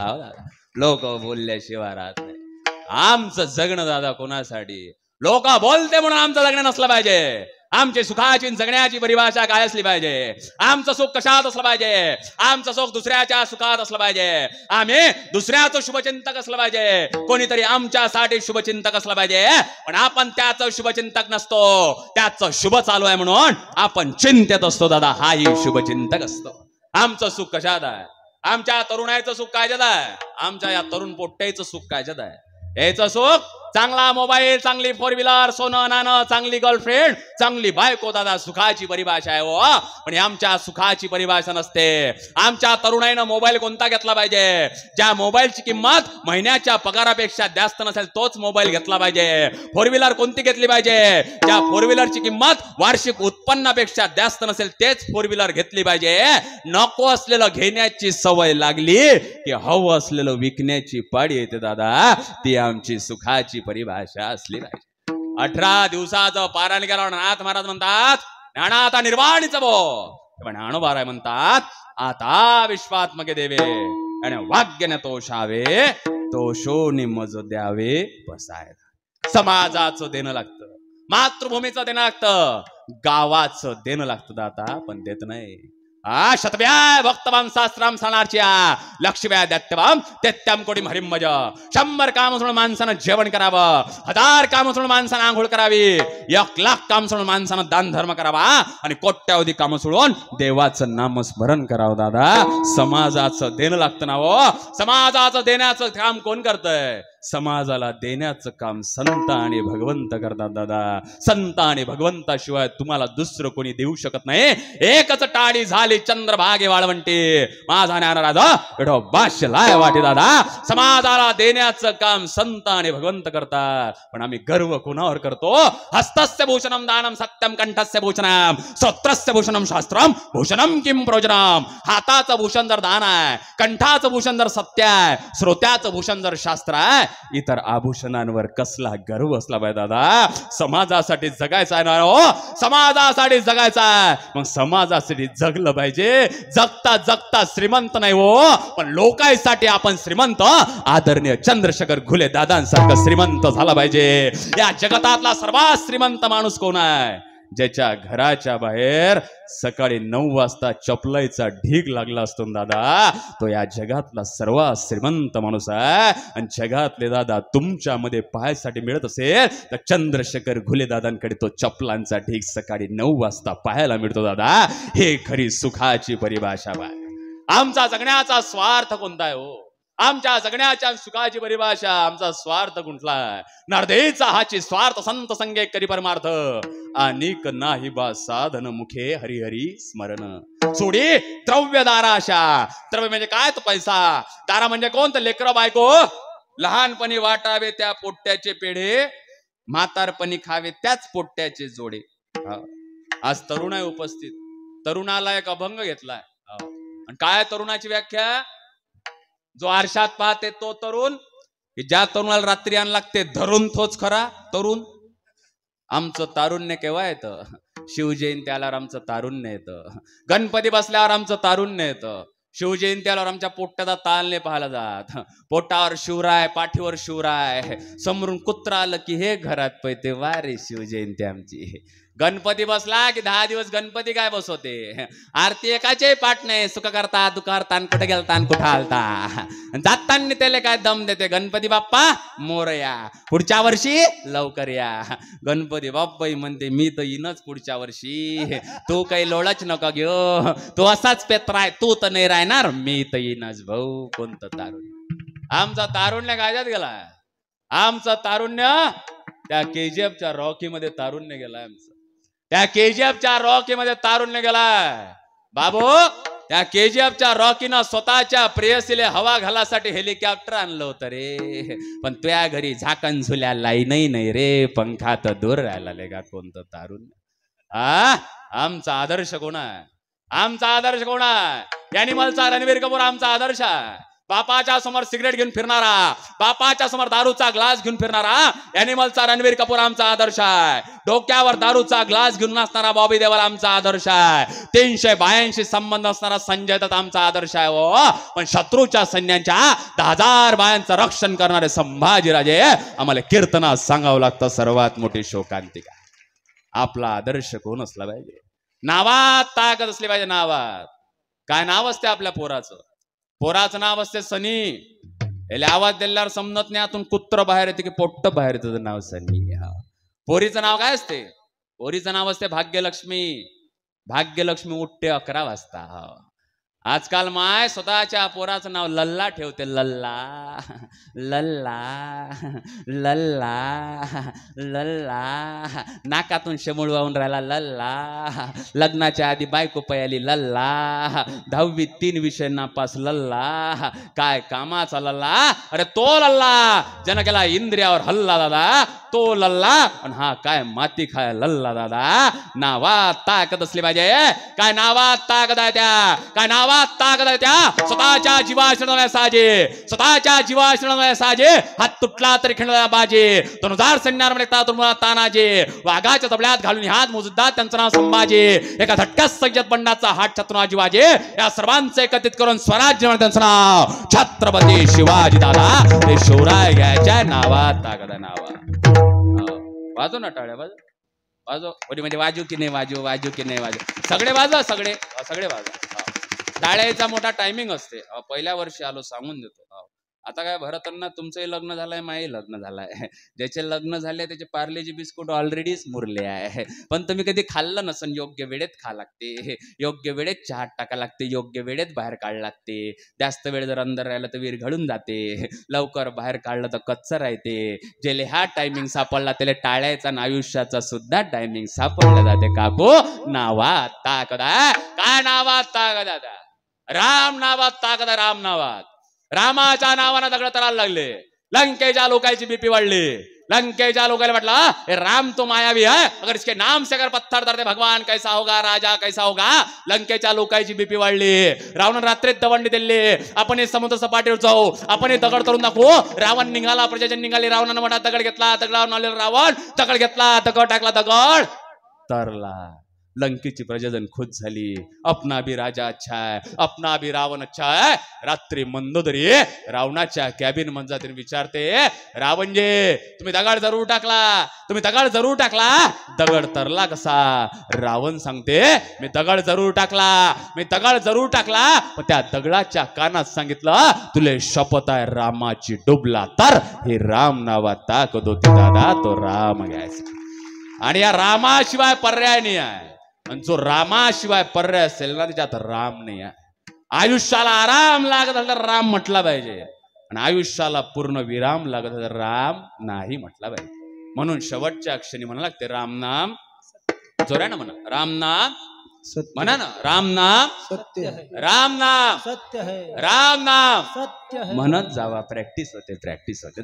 लोक बोलल्याशिवाय राहत नाही. आमचं जगणं दादा कोणासाठी? लोक बोलते म्हणून आमचं जगणं नसलं पाहिजे. आमची सुखाची जगण्याची परिभाषा काय असली पाहिजे? आमचं सुख कशात असलं पाहिजे? आमचं सुख दुसऱ्याच्या सुखात असलं पाहिजे. आम्ही दुसऱ्याचं शुभचिंतक असलं पाहिजे. कोणीतरी आमच्यासाठी शुभचिंतक असलं पाहिजे, पण आपण त्याचं शुभचिंतक नसतो. त्याचं शुभ चालू आहे म्हणून आपण चिंतेत असतो दादा. हाही शुभचिंतक असतो. आमचं सुख कशात आहे? आमच्या तरुणाचं सुख कायच्यात आहे? आमच्या या तरुण पोट्ट्याचं सुख कायच्यात आहे? याचं सुख चांगला मोबाईल, चांगली फोर व्हीलर, सोनं नाणं, चांगली गर्लफ्रेंड, चांगली बायको दादा सुखाची परिभाषा आहे हो. पण आमच्या सुखाची परिभाषा नसते. आमच्या तरुणाईनं मोबाईल कोणता घेतला पाहिजे? ज्या मोबाईलची किंमत महिन्याच्या पगारापेक्षा जास्त नसेल तोच मोबाईल घेतला पाहिजे. फोर व्हीलर कोणती घेतली पाहिजे? ज्या फोर व्हीलरची किंमत वार्षिक उत्पन्नापेक्षा जास्त नसेल तेच फोर व्हीलर घेतली पाहिजे. नको असलेलं घेण्याची सवय लागली की हवं असलेलं विकण्याची पाळी येते दादा. ती आमची सुखाची परिभाषा असली पाहिजे. अठरा दिवसाचं पारायण केल्यावर नाथ महाराज म्हणतात ज्ञाना आता निर्वाणीचं बो, पण ज्ञानोबा म्हणतात आता विश्वात्मके देवे आणि वाग्य तोषावे, तोषोनी मज द्यावे बसायला. समाजाचं देणं लागतं, मातृभूमीचं देणं लागतं, गावाचं देणं लागतं दाता, पण देत नाही. आ शतव्या भक्तवाम शास्त्राम सणार्च्या लक्ष्म्या दत्तवाम तेत्याम कोटी हरिम भज. शंभर काम सोडून माणसानं जेवण करावं, हजार काम सोडून माणसानं आंघोळ करावी, एक लाख काम सोडून माणसानं दान धर्म करावा आणि कोट्यावधी काम सोडून देवाचं नामस्मरण करावं दादा. समाजाचं देणं लागतं ना हो. समाजाचं देण्याचं काम कोण करतंय? समाजाला देण्याचं काम संत आणि भगवंत करतात दादा. संत आणि भगवंताशिवाय तुम्हाला दुसरं कोणी देऊ शकत नाही. एकच टाळी झाली चंद्रभागे वाळवंटी, माझा ज्ञानराजा एवढं भाष्य लाय वाटे दादा. समाजाला देण्याचं काम संत आणि भगवंत करतात, पण आम्ही गर्व कोणावर करतो? हस्तस्य भूषणम दानम सत्यम, कंठस्य भूषणम श्रोत्रस्य भूषणम शास्त्रम, भूषणम किम प्रयोजनम. हाताचं भूषण जर दान आहे, कंठाचं भूषण जर सत्य आहे, श्रोत्याचं भूषण जर शास्त्र आहे, इतर आभूषणांवर कसला गर्व असला पाहिजे दादा. समाजासाठी जगायचं आहे ना हो, समाजासाठी जगायचं आहे. मग समाजासाठी जगलं पाहिजे. जगता जगता श्रीमंत नाही हो, पण लोकांसाठी आपण श्रीमंत, आदरणीय चंद्रशेखर घुले दादांसारखं श्रीमंत झाला पाहिजे. या जगतातला सर्वात श्रीमंत माणूस कोण आहे? ज्याच्या घराच्या बाहेर सकाळी नऊ वाजता चपलाईचा ढीग लागला असतो दादा, तो या जगातला सर्वात श्रीमंत माणूस आहे. आणि जगातले दादा तुमच्यामध्ये पाहायसाठी मिळत असेल तर चंद्रशेखर घुले दादांकडे तो चपलांचा ढीग सकाळी नऊ वाजता पाहायला मिळतो दादा. हे खरी सुखाची परिभाषा बाय. आमचा जगण्याचा स्वार्थ कोणता आहे हो? आमच्या जगण्याच्या सुखाची परिभाषा आमचा स्वार्थ कुठला? नरदेचा हाची स्वार्थ संत संगे करी परमार्थ, अनिक नाही बा साधन मुखे हरिहरी स्मरण. सोडी द्रव्य दाराशा. द्रव्य म्हणजे काय? तो पैसा. दारा म्हणजे कोण? तर लेकर बायको. लहानपणी वाटावे त्या पोट्ट्याचे पेढे, म्हातारपणी खावे त्याच पोट्ट्याचे जोडे. आज तरुण आहे उपस्थित. तरुणाला एक अभंग घेतलाय. आणि काय तरुणाची व्याख्या? जो आरशात पाहते तो तरुण, की ज्या तरुणाला रात्री आण लागते धरून तोच खरा तरुण. आमचं तारुण्य केव्हा येतं? शिवजयंती आल्यावर आमचं तारुण्य येतं. गणपती बसल्यावर आमचं तारुण्य येतं. शिवजयंती आल्यावर आमच्या पोट्ट्याचा ताल नाही पाहायला जात. पोटावर शिवराय, पाठीवर शिवराय, समोरून कुत्रा आलं की हे घरात पैते वा रे शिवजयंती आमची. गणपती बसला की दहा दिवस गणपती काय बसवते? आरती एकाचे पाठ नाही. सुख करता दुकार तान कुठे गेल तान कुठं आलता. जाताना त्याला काय दम देते? गणपती बाप्पा मोरया, पुढच्या वर्षी लवकर या. गणपती बाप्पा म्हणते मी तर येईनच पुढच्या वर्षी, तू काही लोळच नका घेऊ, तू असाच पेत्राय, तू तर नाही राहणार, मी तर येईनच. भाऊ कोणतं तारुण्य? आमचा तारुण्य कायद्यात गेला. आमचं तारुण्य त्या केजीएफच्या रॉकी मध्ये तारुण्य गेलाय. आमचं त्या केजीएफच्या रॉकी मध्ये तारुण्य गेलाय बाबू. त्या केजीएफच्या रॉकीनं स्वतःच्या प्रेयसीले हवा घालासाठी हेलिकॉप्टर आणलं होतं रे. पण तुझ्या घरी झाकण झुल्या लाईनही नाही रे, पंखा तर दूर राहिला का. कोणतं तारुण्य? आ आमचा आदर्श कोण आहे? आमचा आदर्श कोण आहे? ॲनिमलचा रणवीर कपूर आमचा आदर्श आहे. बापाच्या समोर सिगरेट घेऊन फिरणारा, बापाच्या समोर दारूचा ग्लास घेऊन फिरणारा ॲनिमलचा रणवीर कपूर आमचा आदर्श आहे. डोक्यावर दारूचा ग्लास घेऊन असणारा बॉबी देओल आमचा आदर्श आहे. तीनशे बायांशी संबंध असणारा संजय दत्त आमचा आदर्श आहे. हो पण शत्रूच्या सैन्यांच्या दहा हजार बायांचं रक्षण करणारे संभाजीराजे आम्हाला कीर्तनात सांगावं लागतं. सर्वात मोठी शोकांतिका. आपला आदर्श कोण असला पाहिजे? नावात ताकद असली पाहिजे. नावात काय नाव असते आपल्या पोराचं? पोराचं नाव असते सनी. याला आवाज दिल्यावर समजत नाही आतून कुत्र बाहेर येते की पोट्ट बाहेर येतं. त्याचं नाव सनी. पोरीचं नाव काय असते? पोरीचं नाव असते भाग्यलक्ष्मी. भाग्यलक्ष्मी उठते अकरा वाजता. आजकाल माय स्वतःच्या पोराचं नाव लल्ला ठेवते. लल्ला लल्ला लल्ला लल्ला. नाकातून शेमूळ वाहून राहिला लल्ला. लग्नाच्या आधी बायको पयाली लल्ला. दहावी तीन विषय नापास लल्ला. काय कामाचा लल्ला? अरे तो लल्ला ज्यानं केला इंद्रियावर हल्ला दादा, तो लल्ला. आणि हा काय माती खाय लल्ला दादा. नावात ताकद असली पाहिजे. काय नावात ताकद आहे? त्या काय नावात ताकद आहे? त्या स्वतःच्या जीवाश्रय साजे, स्वतःच्या जीवाश्रय साजे. हात तुटला तरी खिंडला बाजे. दोन हजार सैन्यावर म्हणता तुम्हाला तानाजे. वाघाच्या तबल्यात घालून हात मोजदात त्यांचं नाव संभाजी. एका झटक्यात सय्यद बंडाचा हात छत्रनाजी वाजे. या सर्वांचे एकत्रित करून स्वराज्य म्हणून त्यांचं नाव छत्रपती शिवाजी दादा. ते शिवराय घ्यायच्या नावात ताकद आहे. नावात वाजो ना टाळ्या. वाजो वाजो. कोणी म्हणजे वाजू की नाही वाजू, वाजू की नाही वाजू. सगळे वाजा, सगळे सगळे वाजा. टाळ्याचा मोठा टायमिंग असते. पहिल्या वर्षी आलो सांगून देतो. आता काय भरतांना तुमचंही लग्न झालंय, माझंही लग्न झालंय. ज्याचे लग्न झाले त्याचे पार्लेजी बिस्कुट ऑलरेडीच मुरले आहे. पण तुम्ही कधी खाल्लं नसन. योग्य वेळेत खा लागते, योग्य वेळेत चहात टाका लागते, योग्य वेळेत बाहेर काढ लागते. जास्त वेळ जर अंदर राहिलं तर विरघळून जाते, लवकर बाहेर काढलं तर कच्चं राहते. ज्याला हा टायमिंग सापडला त्याला टाळ्याचा आयुष्याचा सुद्धा टायमिंग सापडला जाते. काकू नावात ताकद आहे. काय नावात ताकद आहे? राम नावात ताकद आहे. राम नावात. रामाच्या नावानं दगड तरायला लागले. लंकेच्या लोकांची बीपी वाढली. लंकेच्या लोकांना म्हटलं हे राम तो मायावी है, अगर इसके नाम से अगर पत्थर धरते भगवान कैसा होगा, राजा कैसा होगा. लंकेच्या लोकांची बीपी वाढली. रावण रात्रीत दवंडी दिली. आपण समुद्र सपाटीवर जाऊ, आपण दगड तरून दाखवू. रावण निघाला, प्रजाजन निघाली. रावणानं म्हणा दगड घेतला, दगडावर आलेला रावण दगड घेतला, दगड टाकला, दगड तरला. लंकेची प्रजाजन खुश झाली. अपना भी राजा अच्छा है, अपना भी रावण अच्छा है. रात्री मंदोदरी रावणाच्या कॅबिन मध्ये जाते विचारते, रावणजे तुम्ही दगड जरूर टाकला, तुम्ही दगड जरूर टाकला, दगड तरला कसा? रावण सांगते, मी दगड जरूर टाकला, मी दगड जरूर टाकला, पण त्या दगडाच्या कानात सांगितलं, तुले शपथ आहे रामाची डुबला तर हे राम नावात ताकद होती दादा, तो राम घ्यायचा. आणि या रामाशिवाय पर्याय नाही आहे. आणि जो रामाशिवाय पर्याय असेल ना त्याच्यात राम नाही आहे. आयुष्याला आराम लागत असेल तर राम म्हटला पाहिजे, आणि आयुष्याला पूर्ण विराम लागत असेल तर राम नाही म्हटला पाहिजे. म्हणून शेवटच्या क्षणी म्हणा लागते राम नाम. जोरानं म्हणा राम नाम, म्हणा ना राम नाम सत्य है, राम नाम सत्य है, राम नाम सत्य है. म्हणत जावा. प्रॅक्टिस होते, प्रॅक्टिस होते.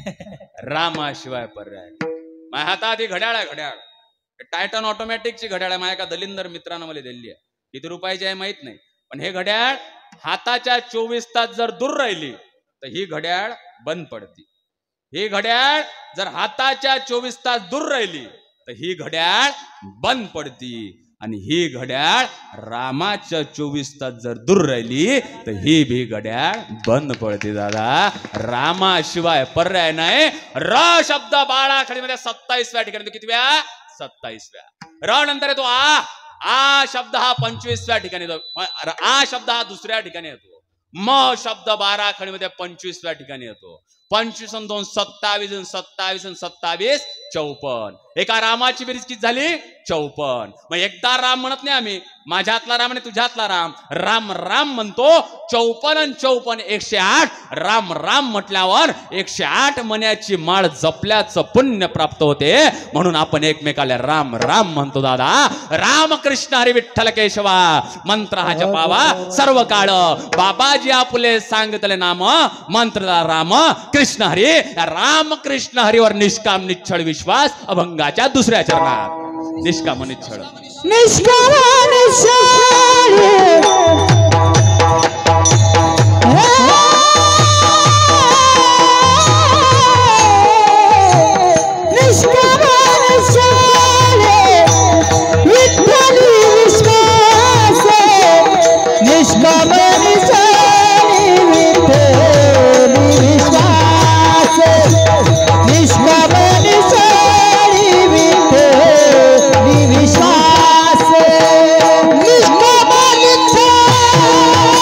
रामाशिवाय पर्याय. माझ्या हातात ही घड्याळ आहे, घड्याळ टायटन ऑटोमॅटिकची घड्याळ आहे. माझ्या एका दलिंदर मित्रानं मला दिली आहे. किती रुपयाची आहे माहित नाही, पण हे घड्याळ हाताच्या चोवीस तास जर दूर राहिली तर ही घड्याळ बंद पडती. ही घड्याळ जर हाताच्या चोवीस तास दूर राहिली तर ही घड्याळ बंद पडती. आणि ही घड्याळ रामाच्या चोवीस तास जर दूर राहिली तर ही भी घड्याळ बंद पडते दादा. रामाशिवाय पर्याय नाही. र शब्द बाळाखडीमध्ये सत्तावीसव्या ठिकाणी, कितव्या? सत्तावीसव्या. र नंतर येतो आ. आ शब्द हा पंचवीसव्या ठिकाणी येतो. आ शब्द हा दुसऱ्या ठिकाणी येतो. म शब्द बारा खडीमध्ये पंचवीसव्या ठिकाणी येतो. पंचवीस दोन सत्तावीस, सत्तावीस सत्तावीस चौपन्न. एका रामाची बेरीज किती झाली? चौपन्न. मग एकदा राम म्हणत नाही आम्ही, माझ्यातला राम आणि तुझ्यातला राम, राम राम म्हणतो. चौपन्न आणि चौपन्न एकशे आठ. राम राम म्हटल्यावर एकशे आठ मण्याची माळ जपल्याचं पुण्य प्राप्त होते. म्हणून आपण एकमेकाला राम राम म्हणतो दादा. रामकृष्ण हरी विठ्ठल केशवा मंत्र हा जपावा सर्व काळ. बाबाजी आपुले सांगितले नाम मंत्र राम कृष्ण हरी. राम कृष्ण हरीवर निष्काम निश्चळ विश्वास अभंगाच्या दुसऱ्या चरणात. निष्काम निश्चळ निष्काम निश्चळ निष्काम निश्चळ विठ्ठली विश्वास. निष्काम निश्चळ विठ्ठली विश्वास. निष्काम निश्चळ विठ्ठली विश्वास. निष्काम निश्चळ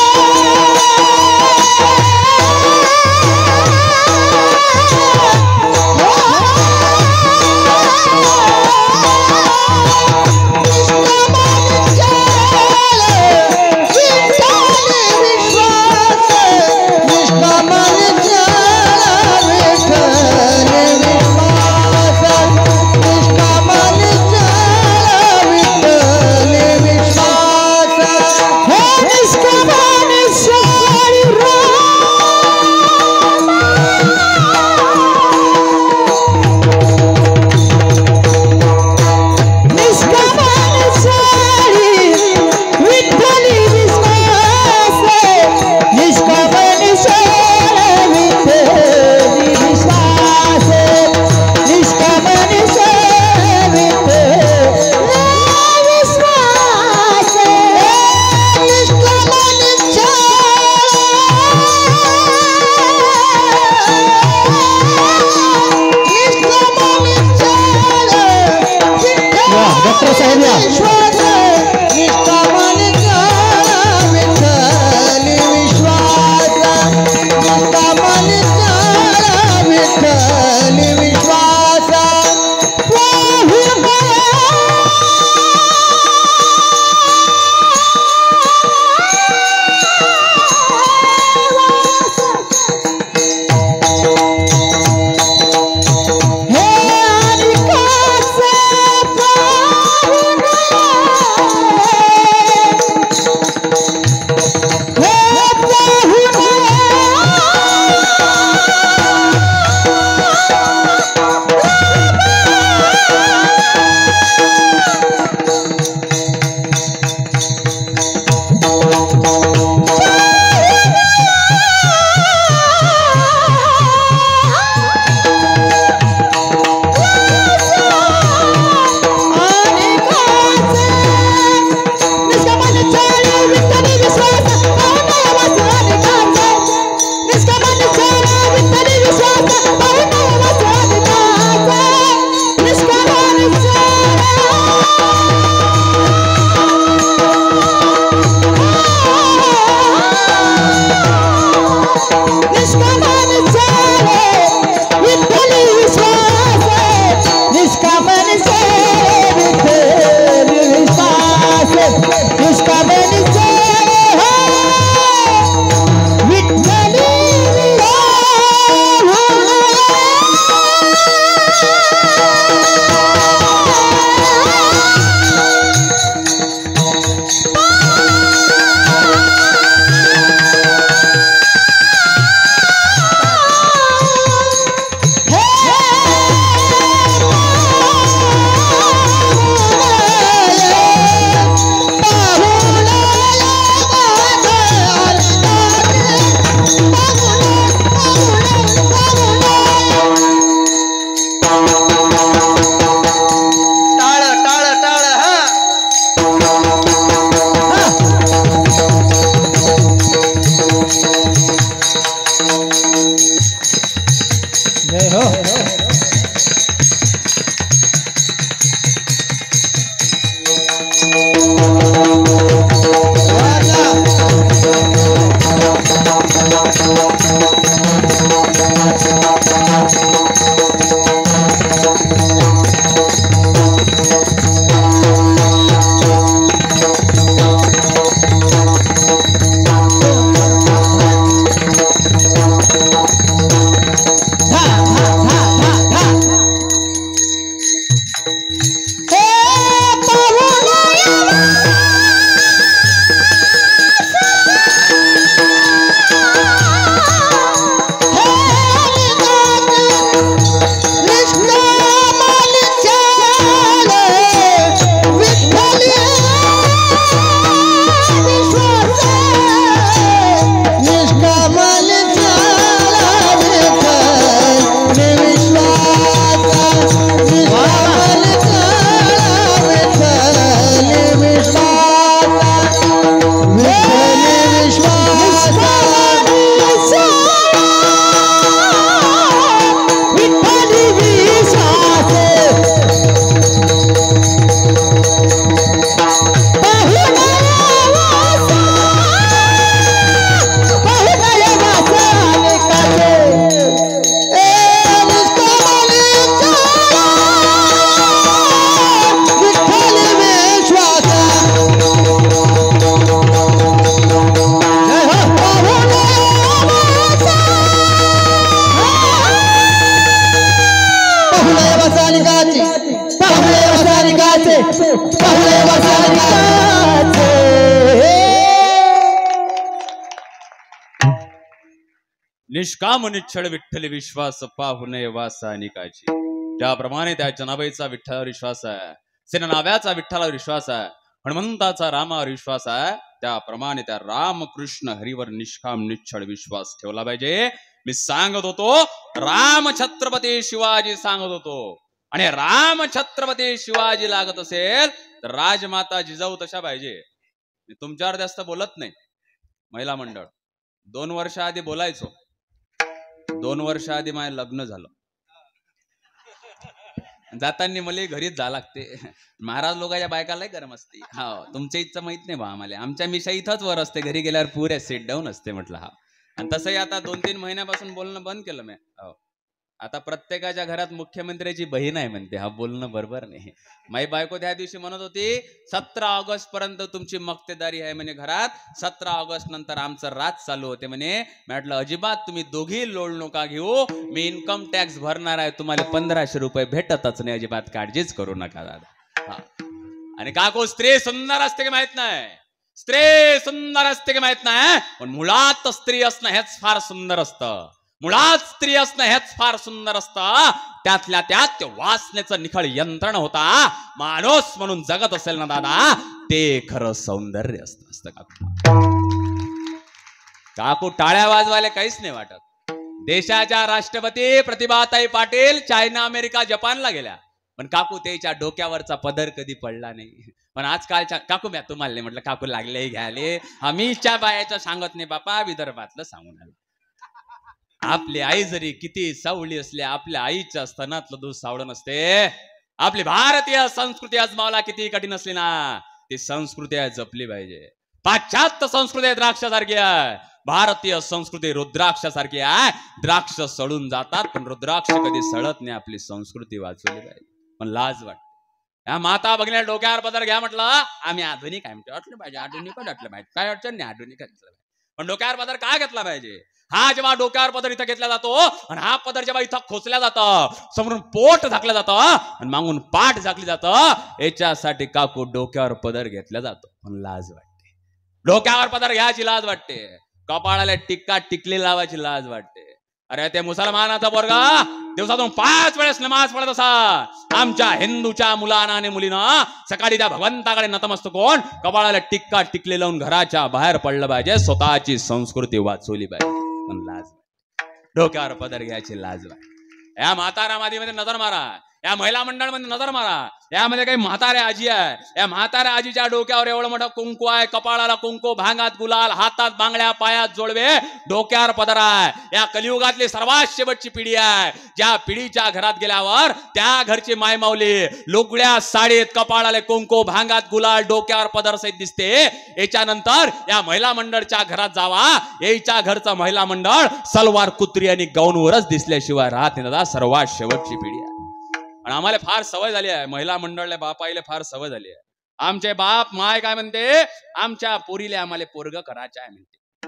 जय हो निष्काम निश्चळ विठ्ठल विश्वास पाहू नये वासानिकाची. ज्याप्रमाणे त्या जनाबाईचा विठ्ठलावर विश्वास आहे, सेना नाव्याचा विठ्ठलावर विश्वास आहे, हनुमंताचा रामावर विश्वास आहे, त्याप्रमाणे त्या रामकृष्ण हरीवर निष्काम निश्चळ विश्वास ठेवला पाहिजे. मी सांगत होतो राम छत्रपती शिवाजी सांगत होतो, आणि राम छत्रपती शिवाजी लागत असेल तर राजमाता जिजाऊ तशा पाहिजे. मी तुमच्यावर जास्त बोलत नाही. महिला मंडळ दोन वर्ष आधी बोलायचो, दोन वर्ष आधी माझं लग्न झालं. जाताना मला घरीच जा लागते. महाराज लोकांच्या बायकालाही गरम असते. हा तुमच्या इच्छा माहित नाही बा आम्हाला, आमच्या मिशा इथंच वर असते, घरी गेल्यावर पुऱ्या सेट डाऊन असते म्हटलं. हा आणि तसंही आता दोन तीन महिन्यापासून बोलणं बंद केलं मी. हो आता प्रत्येकाच्या घरात मुख्यमंत्र्याची बहीण आहे म्हणते. हा बोलणं बरोबर नाही. माई बायको त्या दिवशी म्हणत होती सतरा ऑगस्ट पर्यंत तुमची मक्तेदारी आहे म्हणे घरात, सतरा ऑगस्ट नंतर आमचं राज चालू होते म्हणे. म्हटलं अजिबात तुम्ही दोघी लोड नका घेऊ, मी इन्कम टॅक्स भरणार आहे, तुम्हाला पंधराशे रुपये भेटतच नाही, अजिबात काळजीच करू नका दादा. हा आणि काकू स्त्री सुंदर असते की माहित नाही, स्त्री सुंदर असते की माहित नाही, पण मुळात स्त्री असणं हेच फार सुंदर असतं. मुळात स्त्री असणं हेच फार सुंदर असतं. त्यातल्या त्यात ते वासनेचं निखळ यंत्रण होता. माणूस म्हणून जगत असेल ना दादा, ते खरं सौंदर्य असतं असतं काकू. काकू टाळ्या वाजवायला काहीच नाही वाटत. देशाच्या राष्ट्रपती प्रतिभाताई पाटील चायना अमेरिका जपानला गेल्या, पण काकू त्याच्या डोक्यावरचा पदर कधी पडला नाही. पण आजकालच्या काकू म्या तुम्हाला नाही म्हटलं, काकू लागले घ्याले, आम्हीच्या बायाचं सांगत नाही बापा, विदर्भातलं सांगून आलं. आपली आई जरी किती सावळी असली, आपल्या आईच्या स्तनातलं दूध सावळं नसते. आपली भारतीय संस्कृती आजमावला किती कठीण असली ना, ती संस्कृती जपली पाहिजे. पाश्चात्य संस्कृती द्राक्षासारखी आहे, भारतीय संस्कृती रुद्राक्षासारखी आहे. द्राक्ष सडून जातात पण रुद्राक्ष कधी सडत नाही. आपली संस्कृती वाचवली पाहिजे. पण लाज वाटते. या माता भगिनी डोक्यावर पदर घ्या म्हटलं, आम्ही आधुनिक आहे म्हटलं पाहिजे, आधुनिकच वाटलं पाहिजे, काय अडचण नाही, आधुनिक पण डोक्यावर पदर का घेतला पाहिजे. हा जेव्हा डोक्यावर पदर इथं घेतला जातो आणि हा पदर जेव्हा इथं खोचल्या जातं, समोरून पोट झाकलं जातं आणि मागून पाठ झाकली जातं, याच्यासाठी काकू डोक्यावर पदर घेतला जातो. पण लाज वाटते. डोक्यावर पदर घ्यायची लाज वाटते, कपाळाला टिक्का टिकली लावायची लाज वाटते. अरे ते मुसलमानाचा पोरगा दिवसातून पाच वेळेस नमाज पडत असा. आमच्या हिंदूच्या मुलांना आणि मुलींना सकाळी त्या भगवंताकडे नतमस्तक होऊन कपाळाला टिक्का टिकले लावून घराच्या बाहेर पडलं पाहिजे. स्वतःची संस्कृती वाचवली पाहिजे. पण लाज, डोक्यावर पदर घ्यायची लाज वाटते. या म्हातारा मादीमध्ये नजर मारा, या महिला मंडळामध्ये नजर मारा, यामध्ये काही म्हाताऱ्या आजी आहे. या म्हाताऱ्या आजीच्या डोक्यावर एवढं मोठं कुंकू आहे, कपाळाला कुंकू, भांगात गुलाल, हातात बांगड्या, पायात जोडवे, डोक्यावर पदर आहे. या कलियुगातली सर्वात शेवटची पिढी आहे. ज्या पिढीच्या घरात गेल्यावर त्या घरची मायमाऊली लुगड्या साडीत, कपाळाला कुंकू, भांगात गुलाल, डोक्यावर पदर सहित दिसते. याच्यानंतर या महिला मंडळच्या घरात जावा, याच्या घरचं महिला मंडळ सलवार, कुत्री आणि गाऊनवरच दिसल्याशिवाय राहत नाही दादा. सर्वात शेवटची पिढी आहे. आणि आम्हाला फार सवय झाली आहे, महिला मंडळले बापाईले फार सवय झाली आहे. आमचे बाप माय काय म्हणते, आमच्या पोरीले आम्हाला पोरग करायचं आहे म्हणते,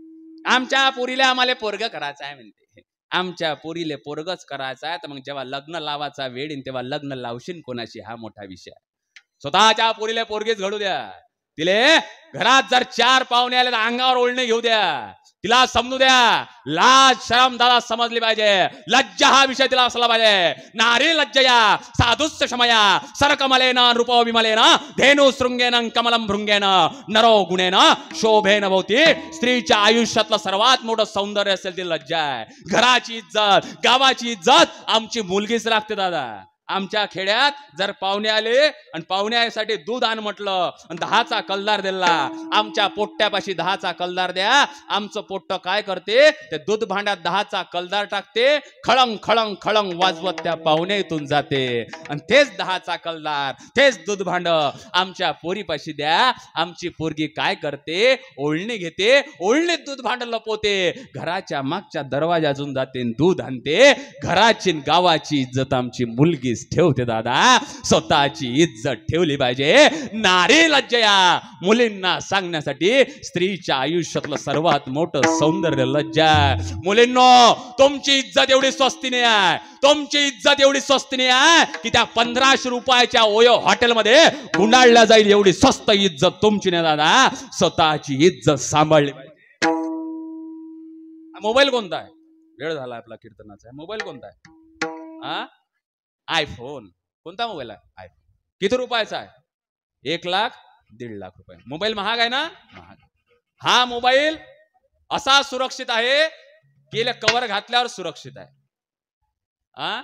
आमच्या पोरीले आम्हाला पोरग करायचं आहे म्हणते. आमच्या पोरीले पोरगच करायचं आहे, तर मग जेव्हा लग्न लावायचा वेळ येईल तेव्हा लग्न लावशील कोणाशी, हा मोठा विषय आहे. स्वतःच्या पोरीले पोरगीच घडू द्या. तिले घरात जर चार पाहुणे आले तर अंगावर ओढणे घेऊ द्या. तिला समजू द्या, लाज शरम दादा समजली पाहिजे. लज्जा हा विषय तिला असला पाहिजे. नारी लज्जया साधुस्स क्षमया सरकमलेन रूपो विमलेन धेनु शृंगेन कमलम भृंगेन नरो गुणेन शोभेन भवती. स्त्रीच्या आयुष्यातलं सर्वात मोठं सौंदर्य असेल ती लज्जा आहे. घराची इज्जत, गावाची इज्जत आमची मुलगीच लागते दादा. आमच्या खेड्यात जर पाहुणे आले आणि पाहुण्यासाठी दूध आण म्हटलं आणि दहाचा कलदार दिला, आमच्या पोट्ट्यापाशी दहाचा कलदार द्या. आमचं पोट्ट काय करते, ते दूध भांड्यात दहाचा कलदार टाकते, खळंग खळंग खळंग वाजवत त्या पाहुण्या इथून जाते. आणि तेच दहाचा कलदार, तेच दूध भांड आमच्या पोरीपाशी द्या. आमची पोरगी काय करते, ओळणी घेते, ओळणीत दूध भांड लपवते, घराच्या मागच्या दरवाजातून जाते, दूध आणते. घराची गावाची इज्जत आमची मुलगी ठेवते दादा. स्वतःची इज्जत ठेवली पाहिजे. नारी लज्जया मुलींना सांगण्यासाठी स्त्रीच्या आयुष्यातलं सर्वात मोठं सौंदर्य लज्जा. मुलींनो, तुमची इज्जत एवढी स्वस्ती नाही आहे, तुमची इज्जत एवढी स्वस्ती नाही आहे की त्या पंधराशे रुपयाच्या ओयो हॉटेलमध्ये गुंडाळल्या जाईल एवढी स्वस्त इज्जत तुमची नाही दादा. स्वतःची इज्जत सांभाळली पाहिजे. मोबाईल कोणता आहे, वेळ झाला आपला कीर्तनाचा. मोबाईल कोणता आहे? हा, आयफोन. कोणता मोबाईल आहे? आयफोन. किती रुपयाचा आहे? एक लाख दीड लाख रुपये. मोबाईल महाग आहे ना? महाग. हा मोबाईल असा सुरक्षित आहे की कवर घातल्यावर सुरक्षित आहे. हा,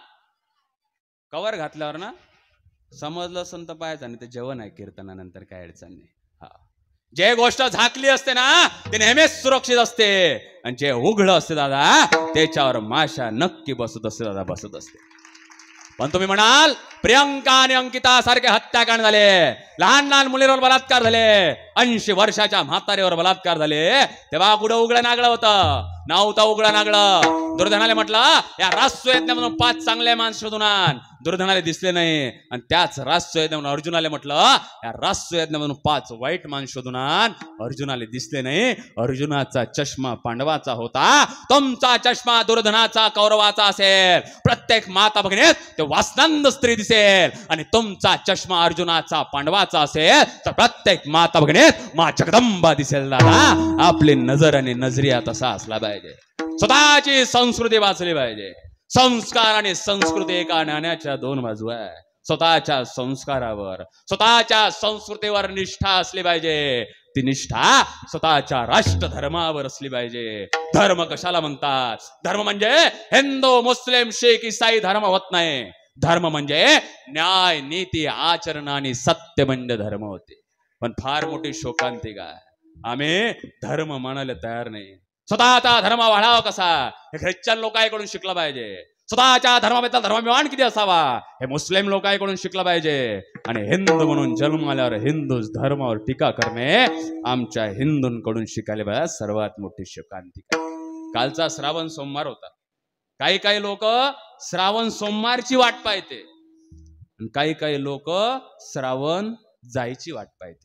कवर घातल्यावर ना समजलं असं तर पाहायचं नाही, ते जेवण आहे कीर्तनानंतर काय अडचण नाही. हा, जे गोष्ट झाकली असते ना ते नेहमीच सुरक्षित असते, आणि जे उघड असते दादा त्याच्यावर माशा नक्की बसत असते दादा, बसत असते. पण तुम्ही म्हणाल प्रियंका आणि अंकिता सारखे हत्याकांड झाले, लहान लहान मुलीवर बलात्कार झाले, ऐंशी वर्षाच्या म्हातारीवर बलात्कार झाले, तेव्हा कुठं उघडं नागळं होतं? नव्हतं उघडं नागळं. दुर्धनाले म्हटलं या राजसुयज्ञामधून पाच चांगले माणसं शोधून आण. दुर्धनाले दिसले नाही, आणि त्याच राजसुयज्ञामधून अर्जुनाले म्हटलं या राजसुयज्ञामधून पाच वाईट माणसं शोधून आण. अर्जुनाले दिसले नाही. अर्जुनाचा चष्मा पांडवाचा होता, तुमचा चष्मा दुर्धनाचा कौरवाचा असेल. प्रत्येक माता भगिनीत ते वासनंद स्त्री दिसेल, आणि तुमचा चष्मा अर्जुनाचा पांडवाचा असेल तर प्रत्येक माता भगिनीत मा जगदंबा दिसेल दादा. आपली नजर आणि नजरिया तसा असला पाहिजे. स्वतःची संस्कृती वाचली पाहिजे. संस्कार आणि संस्कृती एका नाण्याच्या दोन बाजू आहे. स्वतःच्या संस्कारावर, स्वतःच्या संस्कृतीवर निष्ठा असली पाहिजे. ती निष्ठा स्वतःच्या राष्ट्र धर्मावर असली पाहिजे. धर्म कशाला म्हणतात? धर्म म्हणजे हिंदू, मुस्लिम, शीख, ईसाई धर्म होत नाही. धर्म म्हणजे न्याय, नीती, आचरण आणि सत्य म्हणजे धर्म होते. पण फार मोठी शोकांतिका आहे, आम्ही धर्म मानायला तयार नाही. स्वतःचा धर्म वाढावा कसा हे ख्रिश्चन लोकांकडून शिकलं पाहिजे. स्वतःच्या धर्माबद्दल धर्माभिमान किती असावा हे मुस्लिम लोकांकडून शिकलं पाहिजे. आणि हिंदू म्हणून जन्म आल्यावर हिंदू धर्मावर टीका करणे आमच्या हिंदूंकडून शिकायला पाहिजे. सर्वात मोठी शोकांतिका. कालचा श्रावण सोमवार होता. काही काही लोक श्रावण सोमवारची वाट पाहते, आणि काही काही लोक श्रावण जायची वाट पाहते.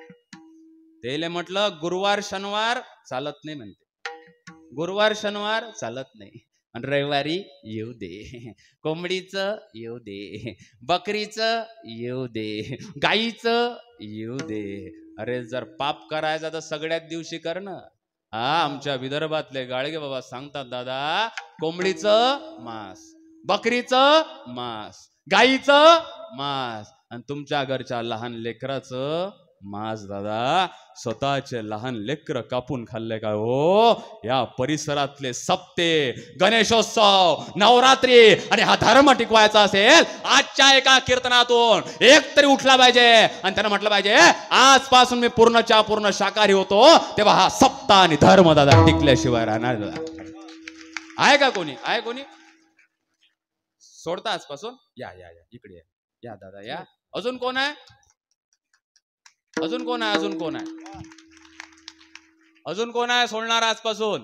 त्याला म्हटलं गुरुवार शनिवार चालत नाही म्हणते, गुरुवार शनिवार चालत नाही, आणि रविवारी येऊ दे, कोंबडीचं येऊ दे, बकरीचं येऊ दे, गाईचं येऊ दे. अरे जर पाप करायचा तर सगळ्यात दिवशी कर ना. हा, आमच्या विदर्भातले गाडगे बाबा सांगतात दादा, कोंबडीचं मांस, बकरीचं मांस, गाईचं मांस, आणि तुमच्या घरच्या लहान लेकराचं मांस दादा स्वतःचे लहान लेकर कापून खाल्ले का हो? या परिसरातले सप्ते, गणेशोत्सव, नवरात्री आणि हा धर्म टिकवायचा असेल, आजच्या एका कीर्तनातून एक तरी उठला पाहिजे आणि त्यानं म्हटलं पाहिजे आजपासून मी पूर्णच्या पूर्ण शाकाहारी होतो. तेव्हा हा सप्ताह आणि धर्म दादा टिकल्याशिवाय राहणार दादा. आहे का कोणी? आहे कोणी? सोडता आजपासून? या या या इकडे या, या दादा या. अजून कोण आहे? अजून कोण आहे? अजून कोण आहे? अजून कोण आहे सोडणार आजपासून?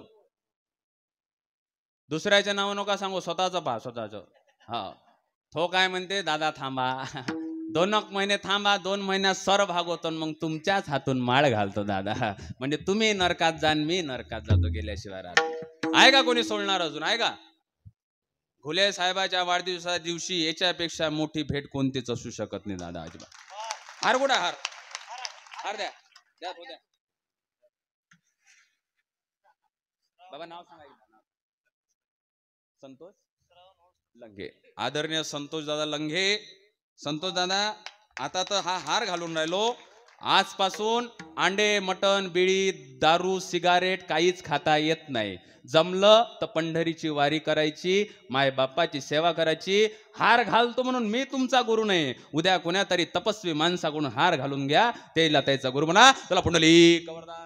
दुसऱ्याचे नाव नका सांगू, स्वतःच पहा स्वतःच. हा तो काय म्हणते, दादा थांबा दोन महिने थांबा, दोन महिन्यात सर भागवतो मग तुमच्याच हातून माळ घालतो दादा. म्हणजे तुम्ही नरकात जाण, मी नरकात जातो गेल्याशिवाय राहतो. आहे का कोणी सोडणार अजून? आहे का? घुले साहेबाच्या वाढदिवसा दिवशी याच्यापेक्षा मोठी भेट कोणतीच असू शकत नाही दादा. अजिबात. हार कुठं हार? हार द्या द्या तो द्या. बाबा नाव सांगा. संतोष लंघे. आदरणीय संतोष दादा लंघे. संतोष दादा आता तर हा हार घालून राहिलो. आजपासून अंडे, मटण, बिडी, दारू, सिगारेट काहीच खाता येत नाही. जमलं तर पंढरीची वारी करायची, माय बाप्पाची सेवा करायची. हार घालतो म्हणून मी तुमचा गुरु नाही. उद्या कोण्या तरी तपस्वी माणसाकडून हार घालून घ्या, त्याला त्याचा गुरु म्हणा. चला पुंडली कवरदार.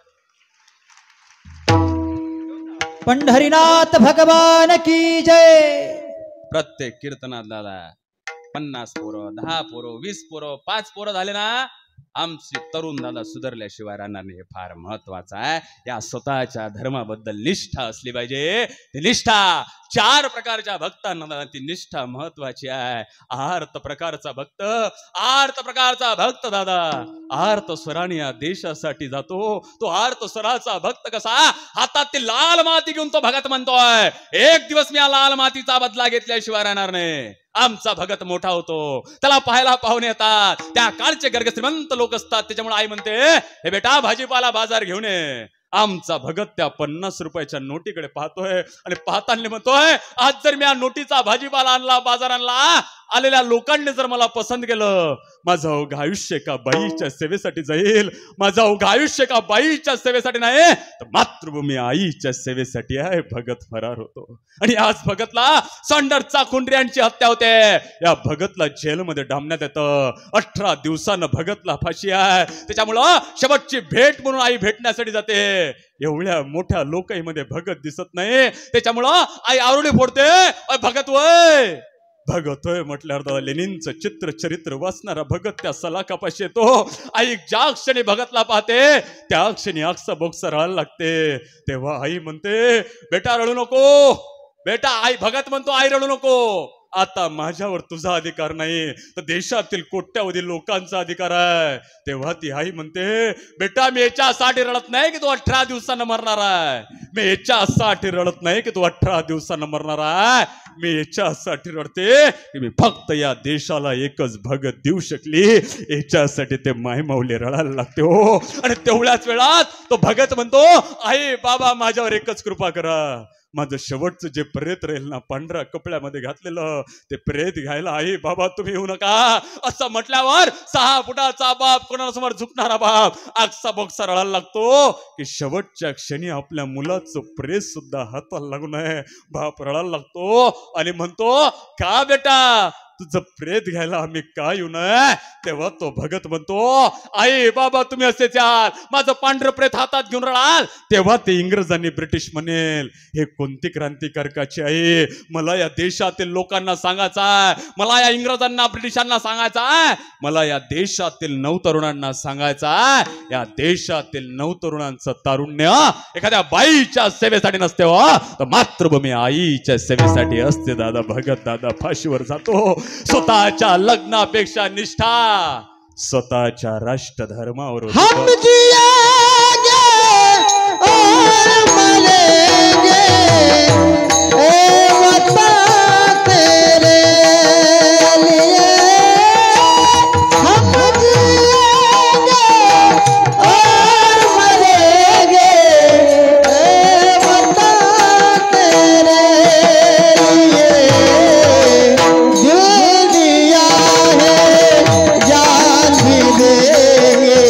पंढरीनाथ भगवान की जय. प्रत्येक कीर्तनात दादा पन्नास पोरं, दहा पोरं, वीस पोरं, पाच पोरं झाले ना, आमची तरुण दादा सुधारल्याशिवाय राहणार नाही. हे फार महत्वाचं आहे. या स्वतःच्या धर्माबद्दल निष्ठा असली पाहिजे. ती निष्ठा चार प्रकारच्या भक्तांना ती निष्ठा महत्वाची आहे. आर्त प्रकारचा भक्त, आर्त प्रकारचा भक्त दादा आर्त स्वराने या देशासाठी जातो. तो आर्त स्वराचा भक्त कसा? हातात ती लाल माती घेऊन तो भगत म्हणतोय, एक दिवस मी या लाल मातीचा बदला घेतल्याशिवाय राहणार नाही. आमचा भगत मोठा होतो, त्याला पाहायला पाहुणे येतात. त्या काळचे गर्ग श्रीमंत लोक असतात. त्याच्यामुळे आई म्हणते, हे बेटा भाजीपाला बाजार घेऊन ये. आमचा भगत त्या पन्नास रुपयाच्या नोटीकडे पाहतोय आणि पाहताना म्हणतोय, आज जर मी या नोटीचा भाजीपाला आणला, बाजार आणला, आलेल्या लोकांनी जर मला पसंत केलं, माझं अवघं आयुष्य का बाईच्या सेवेसाठी जाईल. माझं अवघं आयुष्य का बाईच्या सेवेसाठी नाही, तर मातृभूमी आईच्या सेवेसाठी आहे. भगत फरार होतो आणि आज भगतला संडरचा खुंडऱ्यांची हत्या होते. या भगतला जेलमध्ये डांबण्यात येतं. अठरा दिवसानं भगतला फाशी आहे. त्याच्यामुळं शेवटची भेट म्हणून आई भेटण्यासाठी जाते. एवढ्या मोठ्या लोकाईमध्ये भगत दिसत नाही. त्याच्यामुळं आई आरोळी फोडते, भगत वय भगत होय म्हटल्यावर दादा लेनिनचं चित्र चरित्र वाचणारा भगत त्या सलाखापाशी येतो. आई ज्या क्षणी भगतला पाहते त्या क्षणी आक्सा बोक्सा राहायला लागते. तेव्हा आई म्हणते, बेटा रडू नको. बेटा आई भगत म्हणतो, आई रडू नको. आता माझ्यावर तुझा अधिकार नाही, तर देशातील कोट्यावधी लोकांचा अधिकार आहे. तेव्हा ती आई म्हणते, बेटा मी याच्यासाठी रडत नाही की तू अठरा दिवसानं मरणार आहे. मी याच्यासाठी रडत नाही की तू अठरा दिवसानं मरणार आहे. मी याच्यासाठी रडते की मी फक्त या देशाला एकच भगत देऊ शकली. याच्यासाठी ते मायमाऊली रडायला लागते हो. आणि तेवढ्याच वेळात तो भगत म्हणतो, आई बाबा माझ्यावर एकच कृपा करा. माझं शेवटचं जे प्रेत राहील ना, पांढऱ्या कपड्यामध्ये घातलेलं, ते प्रेत घ्यायला आई बाबा तुम्ही येऊ नका. असं म्हटल्यावर सहा फुटाचा बाप, कोणासमोर झुकणारा बाप, आगसा बोक्सा रडायला लागतो की शेवटच्या क्षणी आपल्या मुलाचं प्रेत सुद्धा हाताला लागू नये. बाप रडायला लागतो आणि म्हणतो, का बेटा तुझं प्रेत घ्यायला आम्ही का येऊ नये. तेव्हा तो भगत म्हणतो, आई बाबा तुम्ही असेच याल, माझं पांढरं प्रेत हातात घेऊन रडाल. तेव्हा ते इंग्रजांनी ब्रिटिश म्हणेल, हे कोणती क्रांतिकारकाची आई. मला या देशातील लोकांना सांगायचं आहे, मला या इंग्रजांना ब्रिटिशांना सांगायचं आहे, मला या देशातील नवतरुणांना सांगायचं आहे, या देशातील नवतरुणांचं तारुण्य एखाद्या बाईच्या सेवेसाठी नसते हो, तर मातृभूमी आईच्या सेवेसाठी असते. दादा भगत दादा फाशीवर जातो. स्वतःच्या लग्नापेक्षा निष्ठा स्वतःच्या राष्ट्रधर्मावर. हम जिएंगे और मरेंगे ए वतन तेरे लिए. हम जिएंगे और मरेंगे ए वतन तेरे लिए. दिल दिया है जान भी देंगे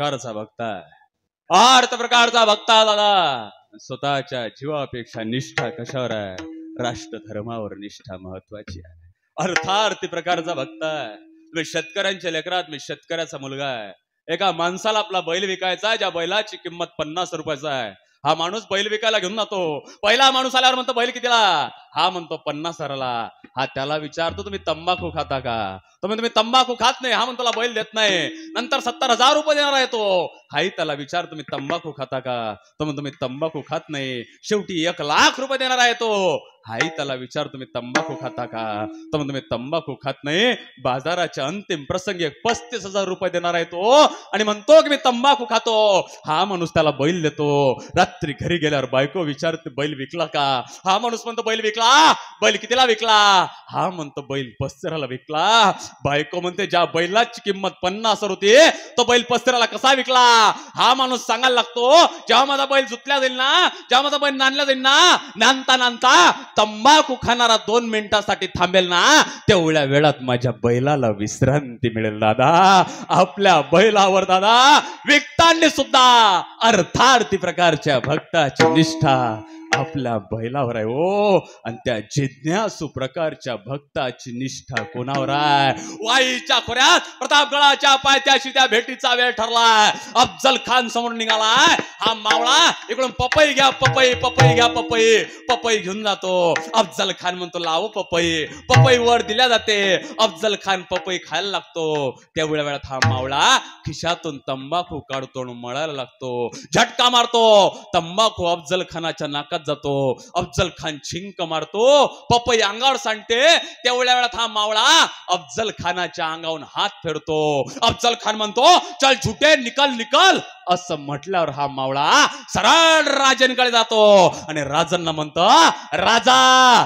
प्रकारचा भक्त आहे, अर्थ प्रकारचा भक्त दादा. स्वतःच्या जीवापेक्षा निष्ठा कशावर आहे? राष्ट्र धर्मावर निष्ठा महत्वाची आहे. अर्थार्थी प्रकारचा भक्त आहे. मी शेतकऱ्यांच्या लेकरात, मी शेतकऱ्याचा मुलगा आहे. एका माणसाला आपला बैल विकायचा आहे, ज्या बैलाची किंमत पन्नास रुपयाचा आहे. हा माणूस बैल विकायला घेऊन जातो. पहिला माणूस आल्यावर म्हणतो बैल कितीला? हा म्हणतो पन्नास हजाराला. हा त्याला विचारतो तुम्ही तंबाखू खाता का? तो म्हणतो मी तंबाखू खात नाही. हा म्हणतो बैल देत नाही. नंतर सत्तर हजार रुपये देणार आहे तो. हाही त्याला विचारतो तुम्ही तंबाखू खाता का? तो म्हणतो मी तंबाखू खात नाही. शेवटी एक लाख रुपये देणार आहे तो. हाही त्याला विचार तुम्ही तंबाखू खाता का? तर म्हणतो मी तंबाखू खात नाही. बाजाराच्या अंतिम प्रसंगी एक पस्तीस हजार रुपये देणार आहे तो आणि म्हणतो की मी तंबाखू खातो. हा माणूस त्याला बैल देतो. रात्री घरी गेल्यावर बायको विचारते बैल विकला का? हा माणूस म्हणतो बैल विकला. बैल कितीला विकला? हा म्हणतो बैल पस्तीसला विकला. बायको म्हणते ज्या बैलाची किंमत पन्नास हजार होती तो बैल पस्तीसला कसा विकला? हा माणूस सांगायला लागतो जेव्हा माझा बैल जुतल्या जाईल ना, जेव्हा माझा बैल नांदल्या जाईल ना, नांदता नांदता तंबाखू खाणारा दोन मिनिटासाठी थांबेल ना, तेवढ्या वेळात माझ्या बैलाला विश्रांती मिळेल दादा. आपल्या बैलावर दादा विकताना सुद्धा अर्थार्थी प्रकारच्या भक्ताची निष्ठा आपल्या बैलावर आहे हो. आणि त्या जिज्ञासू प्रकारच्या भक्ताची निष्ठा कोणावर आहे? वाईच्या खोऱ्यात प्रतापगडाच्या पायथ्याशी त्या भेटीचा वेळ ठरलाय. अफजल खान समोर निघालाय. हा मावळा इकडून पपई घ्या, पपई पपई घ्या, पपई पपई घेऊन जातो. अफजल खान म्हणतो लावो पपई. पपई वर दिल्या जाते. अफजल खान पपई खायला लागतो. तेवढ्या वेळात हा मावळा खिशातून तंबाखू काढतो आणि मळायला लागतो. झटका मारतो. तंबाखू अफजल खानाच्या नाकात जातो. अफजल खान छिंक मारतो. पपई अंगावर सांडते. तेवढ्या वेळात हा मावळा अफजल खानाच्या अंगावरून हात फेडतो. अफजल खान म्हणतो चल झुटे निकल निकल. असं म्हटल्यावर हा मावळा सरळ राजांकडे जातो आणि राजांना म्हणतो राजा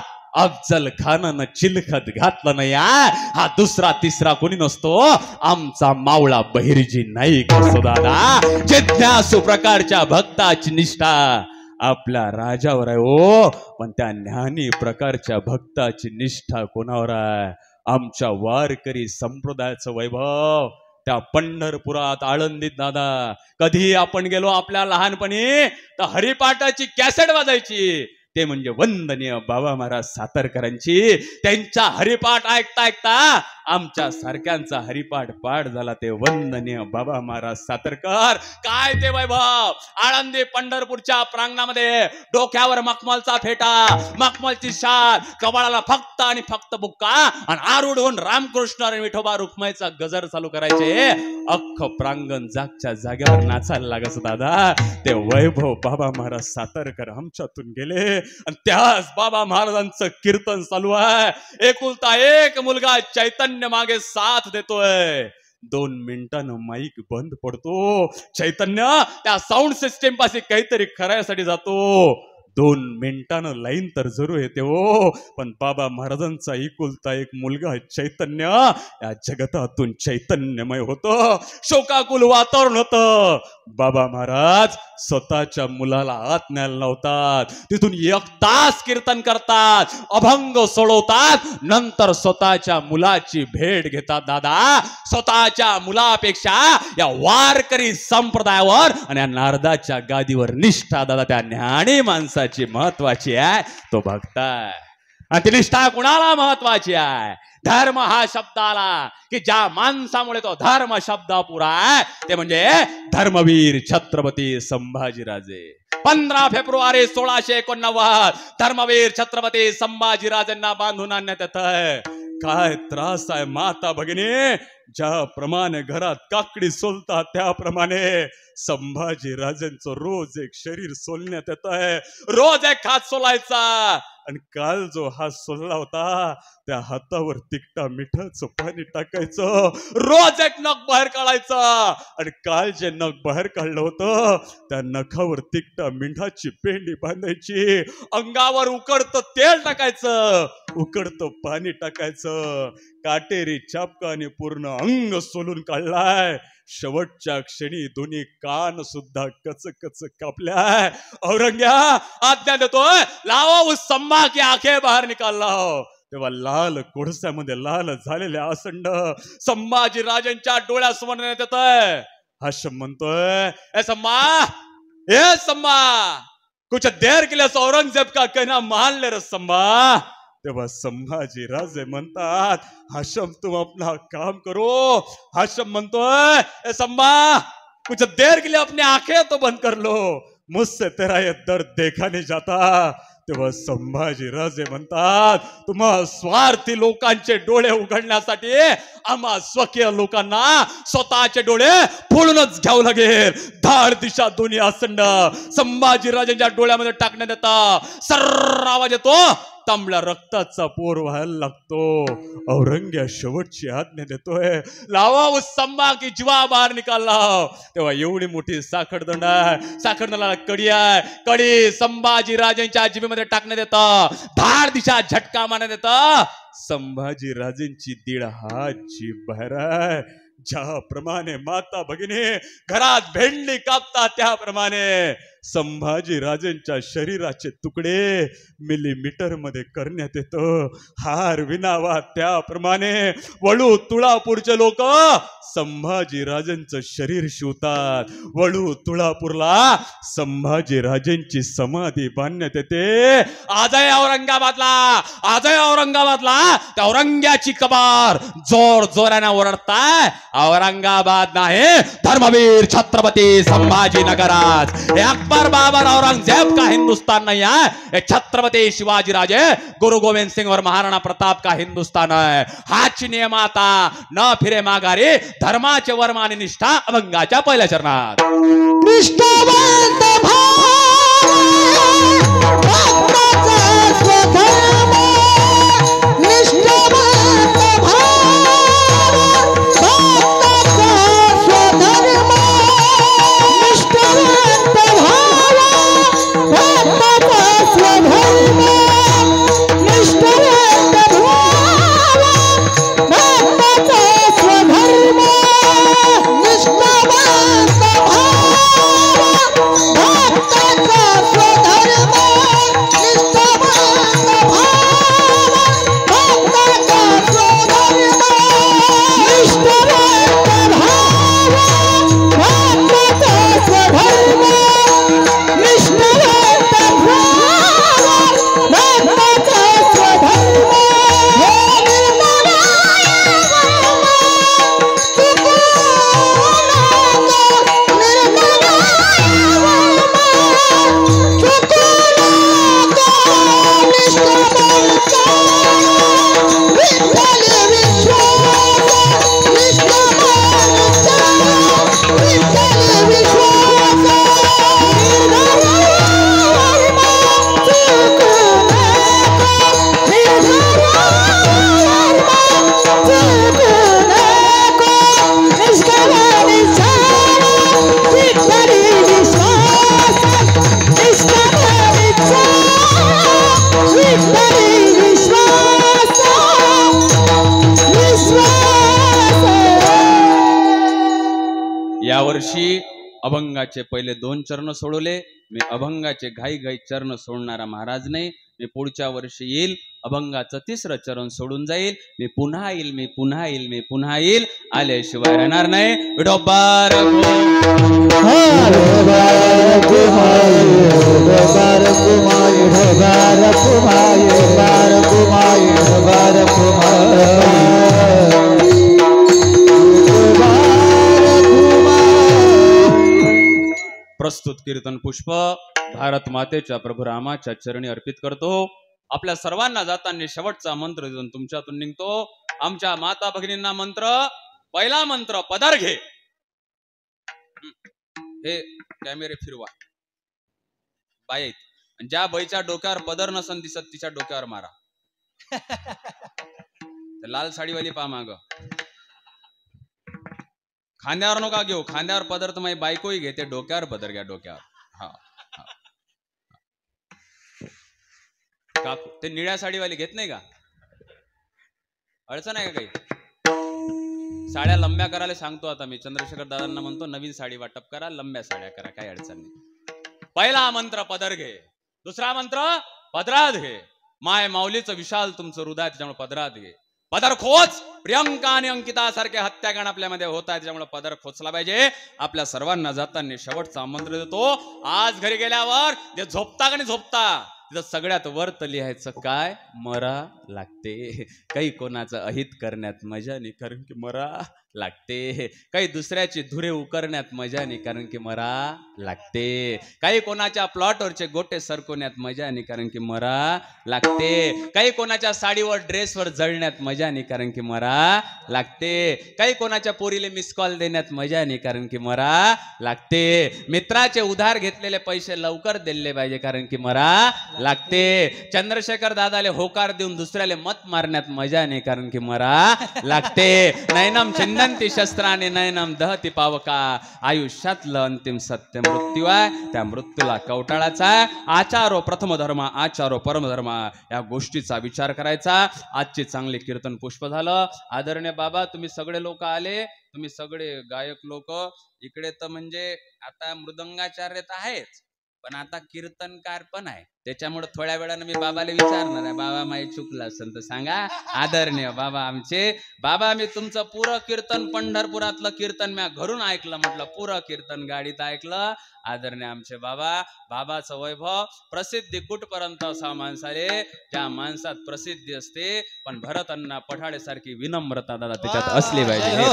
अफजल खानानं चिलखत घातलं नाही. हा दुसरा तिसरा कोणी नसतो, आमचा मावळा बहिर्जी नाईक असतो दादा. जिज्ञासू प्रकारच्या भक्ताची निष्ठा आपल्या राजावर आहे हो. पण त्या ज्ञानी प्रकारच्या भक्ताची निष्ठा कोणावर आहे? आमच्या वारकरी संप्रदायाचं वैभव त्या पंढरपुरात आळंदीत दादा कधी आपण गेलो आपल्या लहानपणी तर हरिपाठाची कॅसेट वाजायची. ते म्हणजे वंदनीय बाबा महाराज सातारकरांची. त्यांचा हरिपाठ ऐकता ऐकता आमच्या सारख्यांचा हरिपाठ पाठ झाला. ते वंदनीय बाबा महाराज सातारकर. काय ते वैभव! आळंदी पंढरपूरच्या प्रांगणामध्ये डोक्यावर मखमलचा फेटा, मखमलची शाल, कपाळाला फक्त आणि फक्त बुक्का आणि आरूढ होऊन रामकृष्ण आणि विठोबा रुक्माईचा गजर चालू करायचे. अख्ख प्रांगण जागच्या जागेवर नाचायला लागत दादा. ते वैभव बाबा महाराज सातारकर आमच्यातून गेले आणि त्याच बाबा महाराजांचं कीर्तन चालू आहे. एकुलता एक मुलगा चैतन्य मागे साथ देतोय. दोन मिनिटांनं माईक बंद पडतो. चैतन्य त्या साऊंड सिस्टीम पाशी काहीतरी करायसाठी जातो. दोन मिनिटांनं लाईन तर जरूर येते हो. पण बाबा महाराजांचा एकुलता एक मुलगा चैतन्य या जगतातून चैतन्यमय होतं. शोकाकुल वातावरण होतं. बाबा महाराज स्वतःच्या मुलाला आत न्यायला लावतात. तिथून एक तास कीर्तन करतात, अभंग सोडवतात. नंतर स्वतःच्या मुलाची भेट घेतात दादा. स्वतःच्या मुलापेक्षा या वारकरी संप्रदायावर आणि या नारदाच्या गादीवर निष्ठा दादा त्या ज्ञानी माणसाची महत्वाची आहे. तो भक्त आहे. आणि ती निष्ठा कुणाला महत्वाची आहे? धर्म हा शब्द आला की ज्या माणसामुळे तो धर्म शब्द पुरा आहे ते म्हणजे धर्मवीर छत्रपती संभाजीराजे. पंधरा फेब्रुवारी सोळाशे एकोणनव्वद धर्मवीर छत्रपती संभाजीराजेंना बांधून आणण्यात येत आहे. काय त्रास आहे माता भगिनी. ज्याप्रमाणे घरात काकडी सोलतात त्याप्रमाणे संभाजीराजेंचं रोज एक शरीर सोलण्यात येत आहे. रोज एक हात सोलायचा. आणि काल जो हात सोलला होता त्या हातावर तिकटा मिठाचं पाणी टाकायचं. रोज एक नख बाहेर काढायचं. आणि काल जे नख बाहेर काढलं होतं त्या नखावर तिकटा मिठाची पेंडी बांधायची. अंगावर उकडतं तेल टाकायचं, उकडतं पाणी टाकायचं. काटेरी चापकाने पूर्ण अंग सोलून काढलाय. शेवटच्या क्षणी दोन्ही कान सुद्धा कच कच कापल्याय. औरंग्या आज्ञा देतोय लावा उस सम्मा की आंखें बाहेर निकाल लाओ. तेव्हा लाल कोळसामध्ये लाल झालेल्या असंड संभाजीराजांच्या डोळ्यासमोर येत आहे. हाशम म्हणतोय ए सम्मा ए सम्मा कुछ देर के लिए औरंगजेब का कहना मान ले रे सम्मा। तेव्हा संभाजी राजे म्हणतात हाशम तुम अपना काम करो। हाशम म्हणतोय ए सम्मा कुछ देर के लिए अपनी आंखें तो बंद कर लो, मुझसे तेरा ये दर्द देखा नहीं जाता। तेव्हा संभाजी राजे म्हणतात तुम्हा स्वार्थी लोकांचे डोळे उघडण्यासाठी आम्हा स्वकीय लोकांना स्वतःचे डोळे फोडूनच घ्यावं लागेल। धाड दिशा दोन्ही आसंड संभाजी राजांच्या डोळ्यामध्ये टाकण्यात येतात। सर्र आवाज येतो, तांबड्या रक्ताचा पोर व्हायला लागतो। औरंग्या शेवटची आज्ञा देतोय लावा उस सम्मा की जीवा बाहेर निकाला। तेव्हा एवढी मोठी साखरदंड आहे, साखरदंडाला कडी आहे, कडी संभाजी राजांच्या जिभेमध्ये टाकण्यात येतं। धाड दिशा झटका मारण्यात येतं। संभाजी राजेंची दीड हात जीभ बाहेर आहे। ज्याप्रमाणे माता भगिनी घरात भेंडी कापतात त्याप्रमाणे संभाजी राजेंच्या शरीराचे तुकडे मिलीमीटर मध्ये करण्यात येतो। हार विनावा त्याप्रमाणे वळू तुळापूरचे लोक संभाजी राजेंचं शरीर शिवतात। वळू तुळापूरला संभाजी राजेंची समाधी बांधण्यात येते। आजही औरंगाबादला आजही औरंगाबादला त्या औरंग्याची कबार जोर जोराने ओरडताय। औरंगाबाद नाही धर्मवीर छत्रपती संभाजीनगरात। हे अकबर बाबर औरंगजेब का हिंदुस्तान नहीं है, ये छत्रपति शिवाजी राजे गुरु गोविंद सिंह और महाराणा प्रताप का हिंदुस्तान है। हाच नियमाता न फिरे माघारी धर्माचे वर्म आणि निष्ठा अभंगाच्या पहिल्या चरणात। निष्ठावंत यावर्षी अभंगाचे पहिले दोन चरण सोडवले मी। अभंगाचे घाई घाई चरण सोडणारा महाराज नाही। मी पुढच्या वर्षी येईल अभंगाचं तिसरं चरण सोडून जाईल। मी पुन्हा येईल मी पुन्हा येईल मी पुन्हा येईल आल्याशिवाय राहणार नाही। विठोबार प्रस्तुत कीर्तन पुष्प भारत मातेच्या प्रभू रामाच्या चरणी अर्पित करतो। आपल्या सर्वांना जाताना शेवटचा मंत्र देऊन तुमच्यातून निघतो। आमच्या माता भगिनींना मंत्र, पहिला मंत्र पदर घे। हे कॅमेरे फिरवा, बाई आहेत ज्या बाईच्या डोक्यावर पदर नसन दिसत तिच्या डोक्यावर मारा। लाल साडीवाली पा माग, खांद्यावर नका घेऊ, खांद्यावर पदर तर माझी बायकोही घेते, डोक्यावर पदर घ्या डोक्यावर। हा हा काकू ते निळ्या साडीवाली घेत नाही का? अडचण आहे का काही? साड्या लंब्या करायला सांगतो आता मी। चंद्रशेखर दादांना म्हणतो नवीन साडी वाटप करा, लंब्या साड्या करा, काही अडचण नाही। पहिला मंत्र पदर घे, दुसरा मंत्र पदरात घे। माय माऊलीचं विशाल तुमचं हृदय त्याच्यामुळे पदरात घे। पदर खोच. प्रियंका आणि अंकिता सारखे हत्याकांड आपल्यामध्ये होत आहेत, त्याच्यामुळे पदर खोचला पाहिजे. आपल्या सर्वांना जाताना शेवटचं आमंत्रण देतो. आज घरी गेल्यावर जे झोपता का नाही झोपता, तिथं सगळ्यात वरत लिहायचं काय, मरा लागते. काही कोणाचं अहित करण्यात मजा नाही, कारण की मरा लागते. काही दुसऱ्याची धुरे उकरण्यात मजा नाही, कारण की मरा लागते. काही कोणाच्या प्लॉटवरचे गोटे सरकवण्यात मजा नाही, कारण की मरा लागते. काही कोणाच्या साडीवर ड्रेसवर जळण्यात मजा नाही, कारण की मरा लागते. काही कोणाच्या पोरीले मिस कॉल देण्यात मजा नाही, कारण की मरा लागते. मित्राचे उधार घेतलेले पैसे लवकर दिले पाहिजे, कारण की मरा लागते. चंद्रशेखर दादाले होकार देऊन दुसऱ्याले मत मारण्यात मजा नाही, कारण की मरा लागते. नैनम छिन्नंती शस्त्राने नैनम दहती पावका. आयुष्यातलं अंतिम सत्य मृत्यू आहे, त्या मृत्यूला कवटाळाचा आहे. आचारो प्रथम धर्म, आचारो परम धर्म, या गोष्टीचा विचार करायचा. आजचे चांगले कीर्तन पुष्प झालं. आदरणीय बाबा, तुम्ही सगळे लोक आले, तुम्ही सगळे गायक लोक इकडे. तर म्हणजे आता मृदंगाचार्य तर आहेच, पण आता कीर्तनकार पण आहे. त्याच्यामुळे थोड्या वेळानं मी बाबाला विचारणार आहे, बाबा माही चुकलं असेल तर सांगा. आदरणीय बाबा आमचे, बाबा मी तुमचं पुरं कीर्तन, पंढरपुरातलं कीर्तन म्या घरून ऐकलं, म्हटलं पुरं कीर्तन गाडीत ऐकलं. आदरणीय आमचे बाबा, बाबाचं वैभव प्रसिद्धी कुठपर्यंत असा माणसाले, ज्या माणसात प्रसिद्धी असते पण भरत अण्णा पठाडे सारखी विनम्रता दादा त्याच्यात असली पाहिजे. हे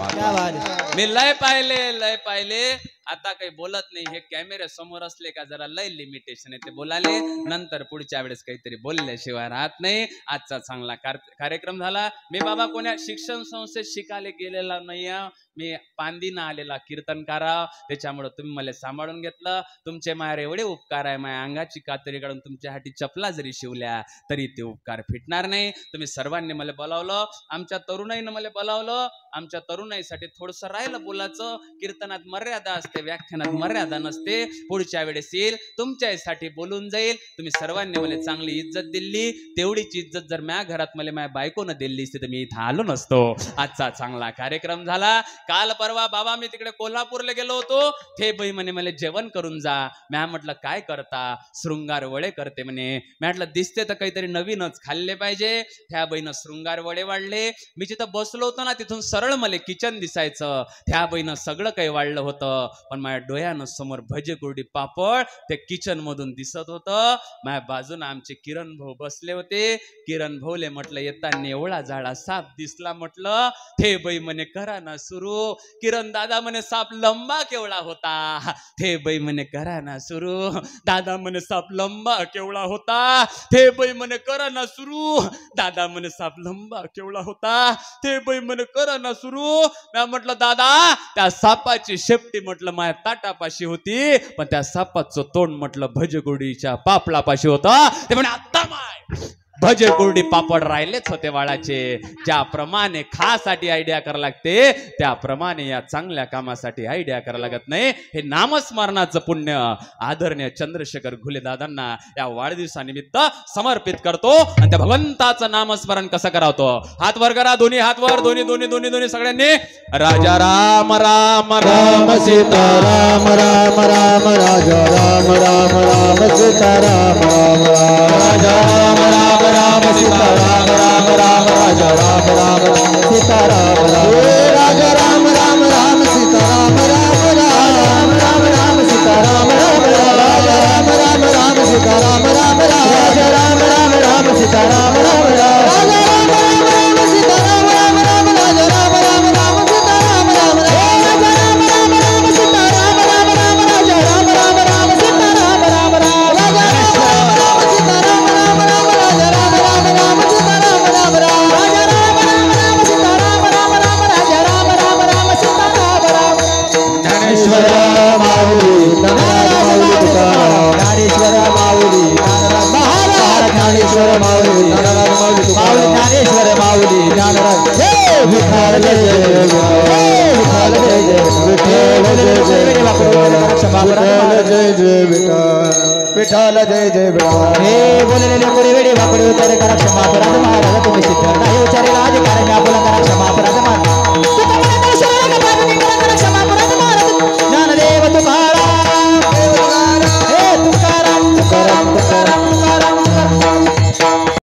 फार मी लय पाहिले लय पाहिले आता काही बोलत नाही. हे कॅमेरे समोर असले का जरा लय लिमिटेशन आहे, ते बोलाले नंतर पुढच्या वेळेस काहीतरी बोलल्याशिवाय राहत नाही. आजचा चांगला कार्यक्रम झाला. मी बाबा कोण्या शिक्षण संस्थेत शिकायला गेलेला नाही, मी पांदीनं आलेला कीर्तनकारा. त्याच्यामुळे तुम्ही मला सांभाळून घेतलं. तुमचे मायर एवढे उपकार आहे, माझ्या अंगाची कातरी काढून तुमच्या हाती चपला जरी शिवल्या तरी ते उपकार फिटणार नाही. तुम्ही सर्वांनी मला बोलावलं, आमच्या तरुणाईनं मला बोलावलं. आमच्या तरुणाईसाठी थोडंसं राहिलं बोलायचं. कीर्तनात मर्यादा असते, व्याख्यानात मर्यादा नसते. पुढच्या वेळेस येईल तुमच्यासाठी बोलून जाईल. तुम्ही सर्वांनी मला चांगली इज्जत दिली. तेवढीच इज्जत जर माझ्या घरात मला माझ्या बायकोनं दिली असते तर मी इथं आलो नसतो. आजचा चांगला कार्यक्रम झाला. काल परवा बाबा मी तिकडे कोल्हापूरला गेलो होतो. ते बाई म्हणे मला जेवण करून जा. म्या म्हटलं काय करता, शृंगार वडे करते म्हणे. म्हटलं दिसते तर काहीतरी नवीनच खाल्ले पाहिजे. त्या बाईनं शृंगार वडे वाढले. मी जिथं बसलो होतो ना तिथून सरळ मला किचन दिसायचं. त्या बाईनं सगळं काही वाढलं होतं, पण माझ्या डोळ्यानं समोर भजे कुरडी पापड ते किचन मधून दिसत होतं. माझ्या बाजून आमचे किरण भाऊ बसले होते. किरण भाऊले म्हटलं येताना एवढा जाळा साप दिसला. म्हटलं ते बाई म्हणे करा ना सुरू. किरण दादा म्हणे साप लंबा केवढा होता. ते बाई म्हणे करा ना सुरू. दादा म्हणे साप लंबा केवढा होता. ते बाई म्हणे करा ना सुरू. दादा म्हणे साप लंबा केवढा होता. ते बाई म्हणे करा ना सुरू. मी म्हटलं दादा त्या सापाची शेपटी म्हटलं माझ्या ताटापाशी होती, पण त्या सापाचं तोंड म्हटलं भजगुडीच्या पापलापाशी होतं. ते म्हणे आता माय भजे कुरडी पापड राहिलेच होते वाळाचे. ज्याप्रमाणे खासाठी आयडिया करावं लागते त्याप्रमाणे या चांगल्या कामासाठी आयडिया करावं लागत नाही. हे नामस्मरणाचं पुण्य आदरणीय चंद्रशेखर घुले दादांना या वाढदिवसानिमित्त समर्पित करतो. आणि त्या भगवंताचं नामस्मरण कसं करावतो, हात वर करा, दोन्ही हात वर, दोन्ही दोन्ही दोन्ही दोन्ही सगळ्यांनी. राजा राम राम राम सीता राम राम राम राजा राम राम राम सीता राम राम राजा राम राम राम सीता राम राम राम राजा राम राम राम सीता राम राम राजा राम राम राम सीता राम राम राम राम राम सीता राम राम राजा राम राम राम सीता राम राम राजा राम राम राम सीता राम राम राजा राम राम राम सीता राम राम राम राजा राम राम राम सीता राम राम राजा राम राम राम सीता राम राम राम राजा राम राम राम सीता राम राम राजा राम राम राम सीता राम राम राम राजा राम राम राम सीता राम राम राजा राम राम राम सीता राम राम राम राजा राम राम राम सीता राम राम. ज्ञानेश्वर माऊली ज्ञानेश्वर माऊली महाराज ज्ञानेश्वर माऊली माऊली ज्ञानेश्वर माऊली ज्ञानराज जय विठ्ठल जय विठ्ठल जय जय विठ्ठल जय जय जय विठ्ठल जय जय विठ्ठल. हे बोललेले कोणी वेळी वाकडे उच्चारे करा क्षमा करा महाराज तुम्ही सिद्ध नाही उच्चारे राजकारण आपला करा क्षमा करा